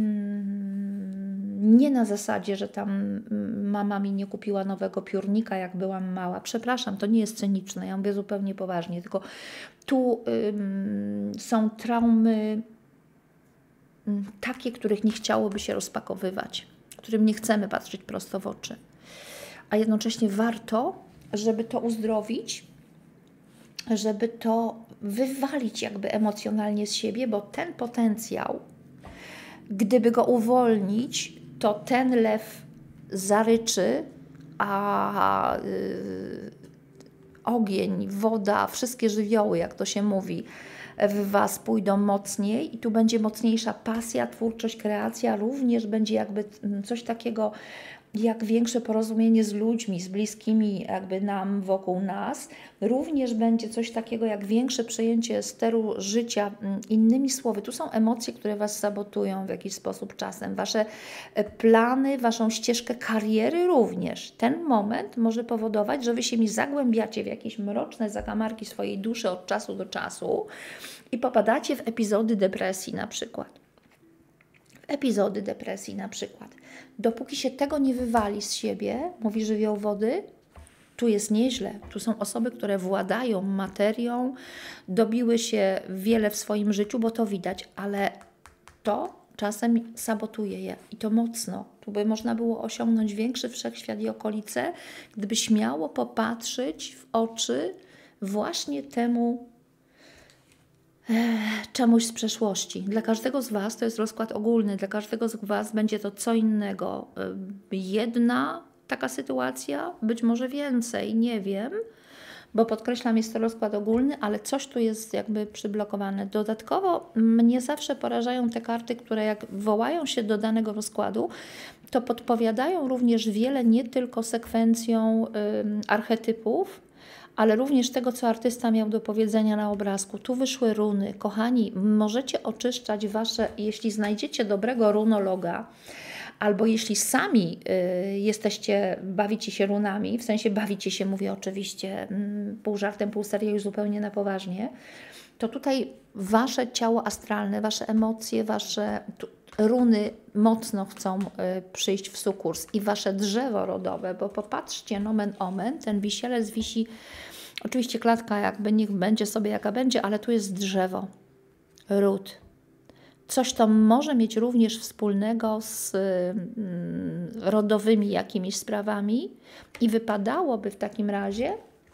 nie na zasadzie, że tam mama mi nie kupiła nowego piórnika, jak byłam mała. Przepraszam, to nie jest cyniczne, ja mówię zupełnie poważnie, tylko tu ym, są traumy ym, takie, których nie chciałoby się rozpakowywać, którym nie chcemy patrzeć prosto w oczy. A jednocześnie warto, żeby to uzdrowić, żeby to wywalić jakby emocjonalnie z siebie, bo ten potencjał, gdyby go uwolnić, to ten lew zaryczy, a yy, ogień, woda, wszystkie żywioły, jak to się mówi, w Was pójdą mocniej i tu będzie mocniejsza pasja, twórczość, kreacja, również będzie jakby coś takiego jak większe porozumienie z ludźmi, z bliskimi jakby nam, wokół nas. Również będzie coś takiego jak większe przejęcie steru życia. Innymi słowy, tu są emocje, które Was sabotują w jakiś sposób czasem. Wasze plany, Waszą ścieżkę kariery również. Ten moment może powodować, że Wy się mi zagłębiacie w jakieś mroczne zakamarki swojej duszy od czasu do czasu i popadacie w epizody depresji na przykład. Epizody depresji na przykład. Dopóki się tego nie wywali z siebie, mówi żywioł wody, tu jest nieźle. Tu są osoby, które władają materią, dobiły się wiele w swoim życiu, bo to widać, ale to czasem sabotuje je i to mocno. Tu by można było osiągnąć większy wszechświat i okolice, gdyby śmiało popatrzeć w oczy właśnie temu czemuś z przeszłości. Dla każdego z Was to jest rozkład ogólny, dla każdego z Was będzie to co innego. Jedna taka sytuacja, być może więcej, nie wiem, bo podkreślam, jest to rozkład ogólny, ale coś tu jest jakby przyblokowane. Dodatkowo mnie zawsze porażają te karty, które jak wołają się do danego rozkładu, to podpowiadają również wiele nie tylko sekwencją ym, archetypów, ale również tego, co artysta miał do powiedzenia na obrazku. Tu wyszły runy. Kochani, możecie oczyszczać Wasze, jeśli znajdziecie dobrego runologa, albo jeśli sami y, jesteście, bawicie się runami, w sensie bawicie się, mówię oczywiście mm, pół żartem, pół serio i zupełnie na poważnie, to tutaj Wasze ciało astralne, Wasze emocje, Wasze tu, runy mocno chcą y, przyjść w sukurs i Wasze drzewo rodowe, bo popatrzcie, nomen omen, ten wisielec wisi, oczywiście klatka jakby niech będzie sobie jaka będzie, ale tu jest drzewo, ród. Coś to może mieć również wspólnego z mm, rodowymi jakimiś sprawami i wypadałoby w takim razie,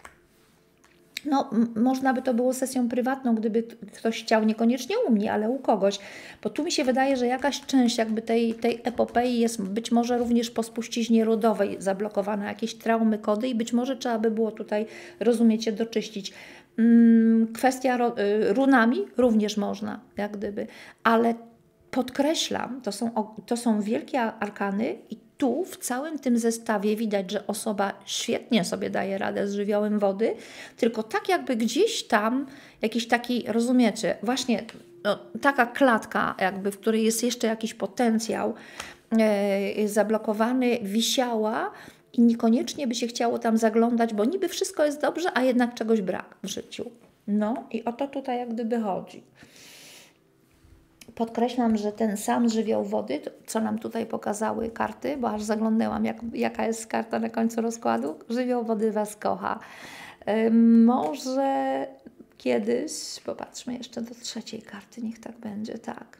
no można by to było sesją prywatną, gdyby ktoś chciał, niekoniecznie u mnie, ale u kogoś, bo tu mi się wydaje, że jakaś część jakby tej, tej epopei jest być może również po spuściźnie rodowej zablokowana, jakieś traumy, kody i być może trzeba by było tutaj, rozumiecie, doczyścić. Kwestia runami również można, jak gdyby, ale podkreślam, to są, to są wielkie arkany i tu w całym tym zestawie widać, że osoba świetnie sobie daje radę z żywiołem wody, tylko tak jakby gdzieś tam jakiś taki, rozumiecie, właśnie no, taka klatka jakby, w której jest jeszcze jakiś potencjał e, zablokowany, wisiała i niekoniecznie by się chciało tam zaglądać, bo niby wszystko jest dobrze, a jednak czegoś brak w życiu. No i o to tutaj jak gdyby chodzi. Podkreślam, że ten sam żywioł wody, to, co nam tutaj pokazały karty, bo aż zaglądnęłam, jak, jaka jest karta na końcu rozkładu. Żywioł wody Was kocha. Yy, może kiedyś, popatrzmy jeszcze do trzeciej karty, niech tak będzie, tak.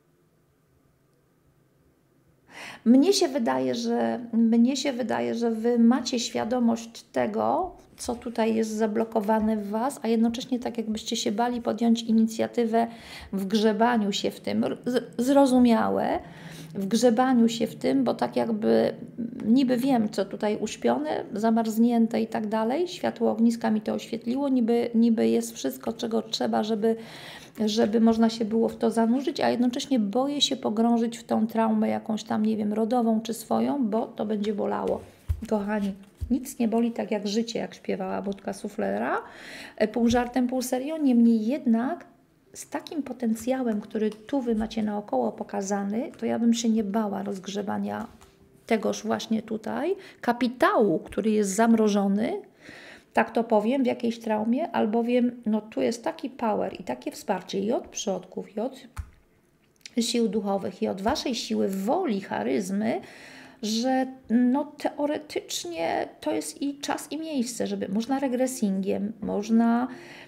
Mnie się wydaje, że mnie się wydaje, że Wy macie świadomość tego, co tutaj jest zablokowane w Was, a jednocześnie tak jakbyście się bali podjąć inicjatywę w grzebaniu się w tym, zrozumiałe, w grzebaniu się w tym, bo tak jakby niby wiem, co tutaj uśpione, zamarznięte i tak dalej, światło ogniska mi to oświetliło, niby, niby jest wszystko, czego trzeba, żeby, żeby można się było w to zanurzyć, a jednocześnie boję się pogrążyć w tą traumę jakąś tam, nie wiem, rodową czy swoją, bo to będzie bolało. Kochani, nic nie boli tak jak życie, jak śpiewała Budka Suflera, pół żartem, pół serio, niemniej jednak z takim potencjałem, który tu Wy macie naokoło pokazany, to ja bym się nie bała rozgrzebania tegoż właśnie tutaj, kapitału, który jest zamrożony, tak to powiem, w jakiejś traumie, albowiem no, tu jest taki power i takie wsparcie i od przodków, i od sił duchowych, i od Waszej siły woli, charyzmy, że no, teoretycznie to jest i czas, i miejsce, żeby można regresingiem, można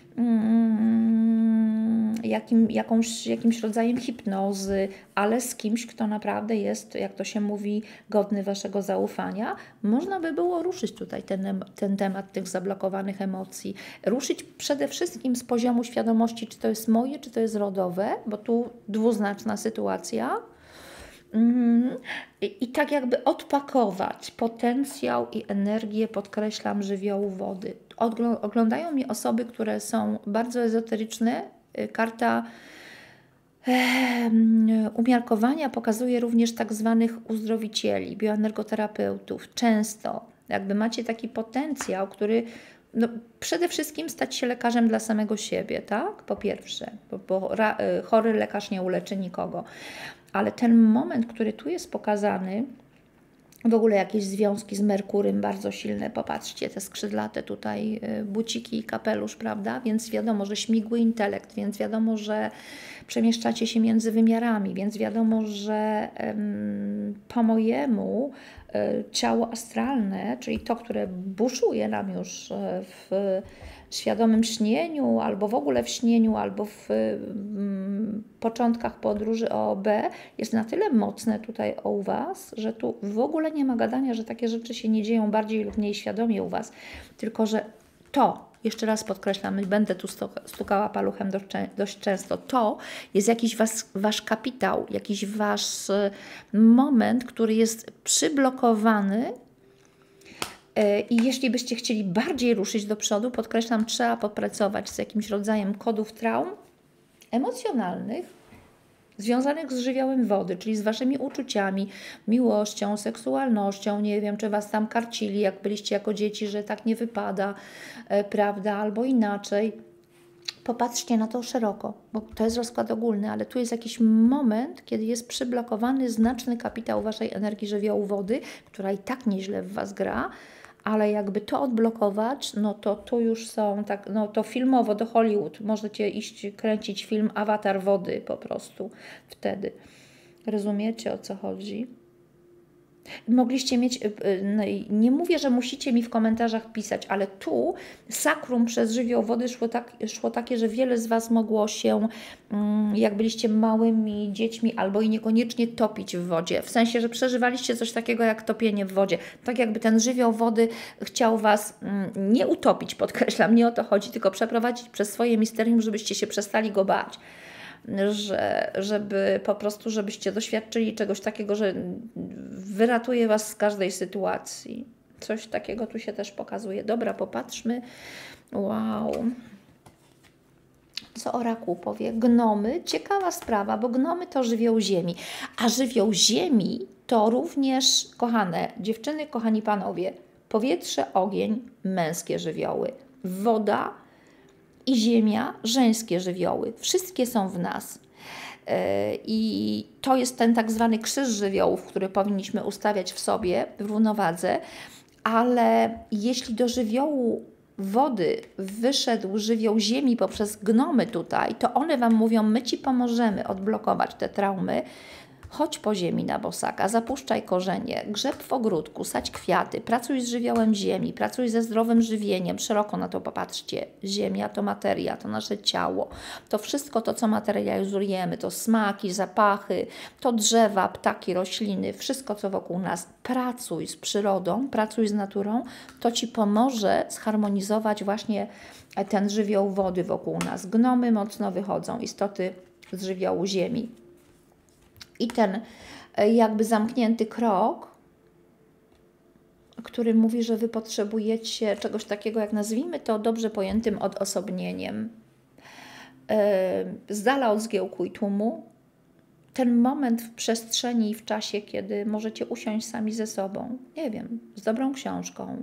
mm, jakim, jakąś, jakimś rodzajem hipnozy, ale z kimś, kto naprawdę jest, jak to się mówi, godny Waszego zaufania, można by było ruszyć tutaj ten, ten temat tych zablokowanych emocji. Ruszyć przede wszystkim z poziomu świadomości, czy to jest moje, czy to jest rodowe, bo tu dwuznaczna sytuacja. I, I tak jakby odpakować potencjał i energię, podkreślam, żywiołu wody. Odgl- oglądają mnie osoby, które są bardzo ezoteryczne. Karta e, umiarkowania pokazuje również tak zwanych uzdrowicieli, bioenergoterapeutów. Często jakby macie taki potencjał, który no, przede wszystkim stać się lekarzem dla samego siebie, tak? Po pierwsze, bo, bo ra, chory lekarz nie uleczy nikogo. Ale ten moment, który tu jest pokazany, w ogóle jakieś związki z Merkurym bardzo silne, popatrzcie, te skrzydlate tutaj buciki i kapelusz, prawda? Więc wiadomo, że śmigły intelekt, więc wiadomo, że przemieszczacie się między wymiarami, więc wiadomo, że em, po mojemu e, ciało astralne, czyli to, które buszuje nam już w świadomym śnieniu, albo w ogóle w śnieniu, albo w mm, początkach podróży O O B, jest na tyle mocne tutaj u Was, że tu w ogóle nie ma gadania, że takie rzeczy się nie dzieją bardziej lub mniej świadomie u Was, tylko że to, jeszcze raz podkreślam, i będę tu stukała paluchem dość, dość często, to jest jakiś was, Wasz kapitał, jakiś Wasz moment, który jest przyblokowany. I jeśli byście chcieli bardziej ruszyć do przodu, podkreślam, trzeba popracować z jakimś rodzajem kodów traum emocjonalnych, związanych z żywiołem wody, czyli z Waszymi uczuciami, miłością, seksualnością, nie wiem, czy Was tam karcili, jak byliście jako dzieci, że tak nie wypada, e, prawda, albo inaczej. Popatrzcie na to szeroko, bo to jest rozkład ogólny, ale tu jest jakiś moment, kiedy jest przyblokowany znaczny kapitał Waszej energii żywiołu wody, która i tak nieźle w Was gra, ale jakby to odblokować, no to tu już są, tak, no to filmowo do Hollywood. Możecie iść kręcić film Awatar wody po prostu wtedy. Rozumiecie, o co chodzi? Mogliście mieć, no nie mówię, że musicie mi w komentarzach pisać, ale tu sakrum przez żywioł wody szło, tak, szło takie, że wiele z Was mogło się, jak byliście małymi dziećmi, albo i niekoniecznie topić w wodzie. W sensie, że przeżywaliście coś takiego jak topienie w wodzie. Tak jakby ten żywioł wody chciał Was nie utopić, podkreślam, nie o to chodzi, tylko przeprowadzić przez swoje misterium, żebyście się przestali go bać. Że, żeby po prostu, żebyście doświadczyli czegoś takiego, że wyratuje Was z każdej sytuacji. Coś takiego tu się też pokazuje. Dobra, popatrzmy. Wow. Co orakuł powie? Gnomy. Ciekawa sprawa, bo gnomy to żywioł ziemi. A żywioł ziemi to również, kochane dziewczyny, kochani panowie, powietrze, ogień, męskie żywioły. Woda i ziemia, żeńskie żywioły. Wszystkie są w nas. I to jest ten tak zwany krzyż żywiołów, który powinniśmy ustawiać w sobie, w równowadze, ale jeśli do żywiołu wody wyszedł żywioł ziemi poprzez gnomy tutaj, to one Wam mówią, my Ci pomożemy odblokować te traumy. Chodź po ziemi na bosaka, zapuszczaj korzenie, grzeb w ogródku, sadź kwiaty, pracuj z żywiołem ziemi, pracuj ze zdrowym żywieniem. Szeroko na to popatrzcie. Ziemia to materia, to nasze ciało. To wszystko to, co materializujemy, to smaki, zapachy, to drzewa, ptaki, rośliny, wszystko, co wokół nas. Pracuj z przyrodą, pracuj z naturą, to Ci pomoże zharmonizować właśnie ten żywioł wody wokół nas. Gnomy mocno wychodzą, istoty z żywiołu ziemi. I ten jakby zamknięty krok, który mówi, że Wy potrzebujecie czegoś takiego, jak nazwijmy to dobrze pojętym odosobnieniem, z dala od zgiełku i tłumu. Ten moment w przestrzeni i w czasie, kiedy możecie usiąść sami ze sobą, nie wiem, z dobrą książką,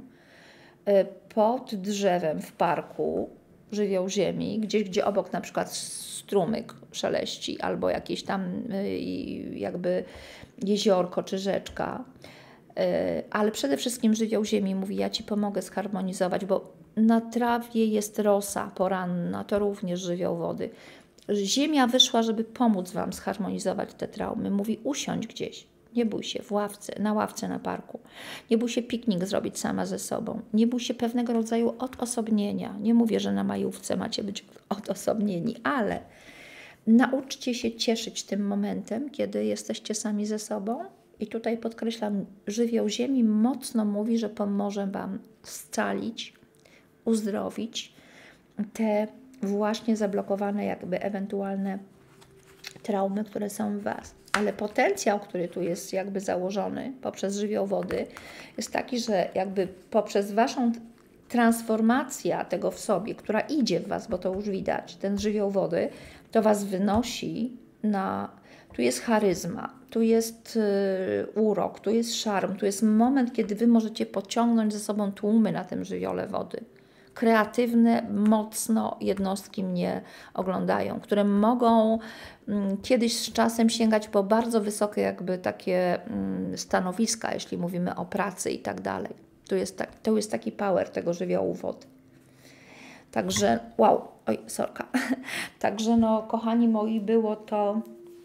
pod drzewem w parku, żywioł ziemi, gdzieś, gdzie obok na przykład strumyk szeleści albo jakieś tam jakby jeziorko czy rzeczka, ale przede wszystkim żywioł ziemi mówi, ja Ci pomogę zharmonizować, bo na trawie jest rosa poranna, to również żywioł wody. Ziemia wyszła, żeby pomóc Wam zharmonizować te traumy. Mówi, usiądź gdzieś. Nie bój się w ławce, na ławce na parku. Nie bój się piknik zrobić sama ze sobą. Nie bój się pewnego rodzaju odosobnienia. Nie mówię, że na majówce macie być odosobnieni, ale nauczcie się cieszyć tym momentem, kiedy jesteście sami ze sobą. I tutaj podkreślam, żywioł ziemi mocno mówi, że pomoże Wam scalić, uzdrowić te właśnie zablokowane jakby ewentualne traumy, które są w Was. Ale potencjał, który tu jest jakby założony poprzez żywioł wody, jest taki, że jakby poprzez Waszą transformację tego w sobie, która idzie w Was, bo to już widać, ten żywioł wody, to Was wynosi na... Tu jest charyzma, tu jest yy, urok, tu jest szarm, tu jest moment, kiedy Wy możecie pociągnąć ze sobą tłumy na tym żywiole wody. Kreatywne, mocno jednostki mnie oglądają, które mogą mm, kiedyś z czasem sięgać po bardzo wysokie jakby takie mm, stanowiska, jeśli mówimy o pracy i tak dalej. To jest, tak, to jest taki power tego żywiołu wody. Także, wow, oj, sorka. Także no, kochani moi, było to...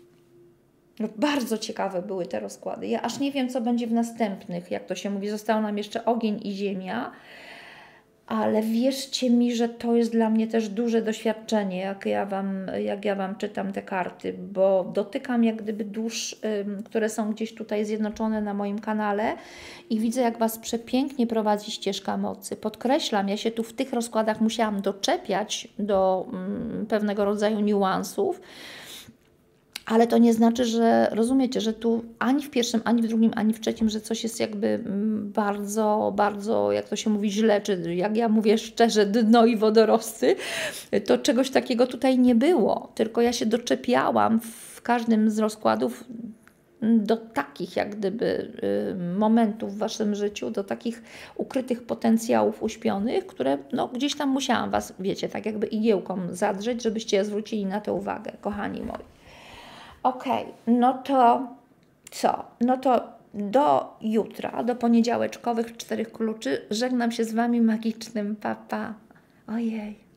No, bardzo ciekawe były te rozkłady. Ja aż nie wiem, co będzie w następnych, jak to się mówi. Został nam jeszcze ogień i ziemia. Ale wierzcie mi, że to jest dla mnie też duże doświadczenie, jak ja Wam, jak ja wam czytam te karty, bo dotykam jak gdyby dusz, ym, które są gdzieś tutaj zjednoczone na moim kanale i widzę, jak Was przepięknie prowadzi ścieżka mocy. Podkreślam, ja się tu w tych rozkładach musiałam doczepiać do ym, pewnego rodzaju niuansów, ale to nie znaczy, że rozumiecie, że tu ani w pierwszym, ani w drugim, ani w trzecim, że coś jest jakby bardzo, bardzo, jak to się mówi, źle, czy jak ja mówię szczerze, dno i wodorosty, to czegoś takiego tutaj nie było. Tylko ja się doczepiałam w każdym z rozkładów do takich jak gdyby momentów w Waszym życiu, do takich ukrytych potencjałów uśpionych, które no, gdzieś tam musiałam Was, wiecie, tak jakby igiełką zadrzeć, żebyście zwrócili na to uwagę, kochani moi. Okej, okay, no to co? No to do jutra, do poniedziałeczkowych czterech kluczy. Żegnam się z Wami magicznym. Pa, pa. Ojej.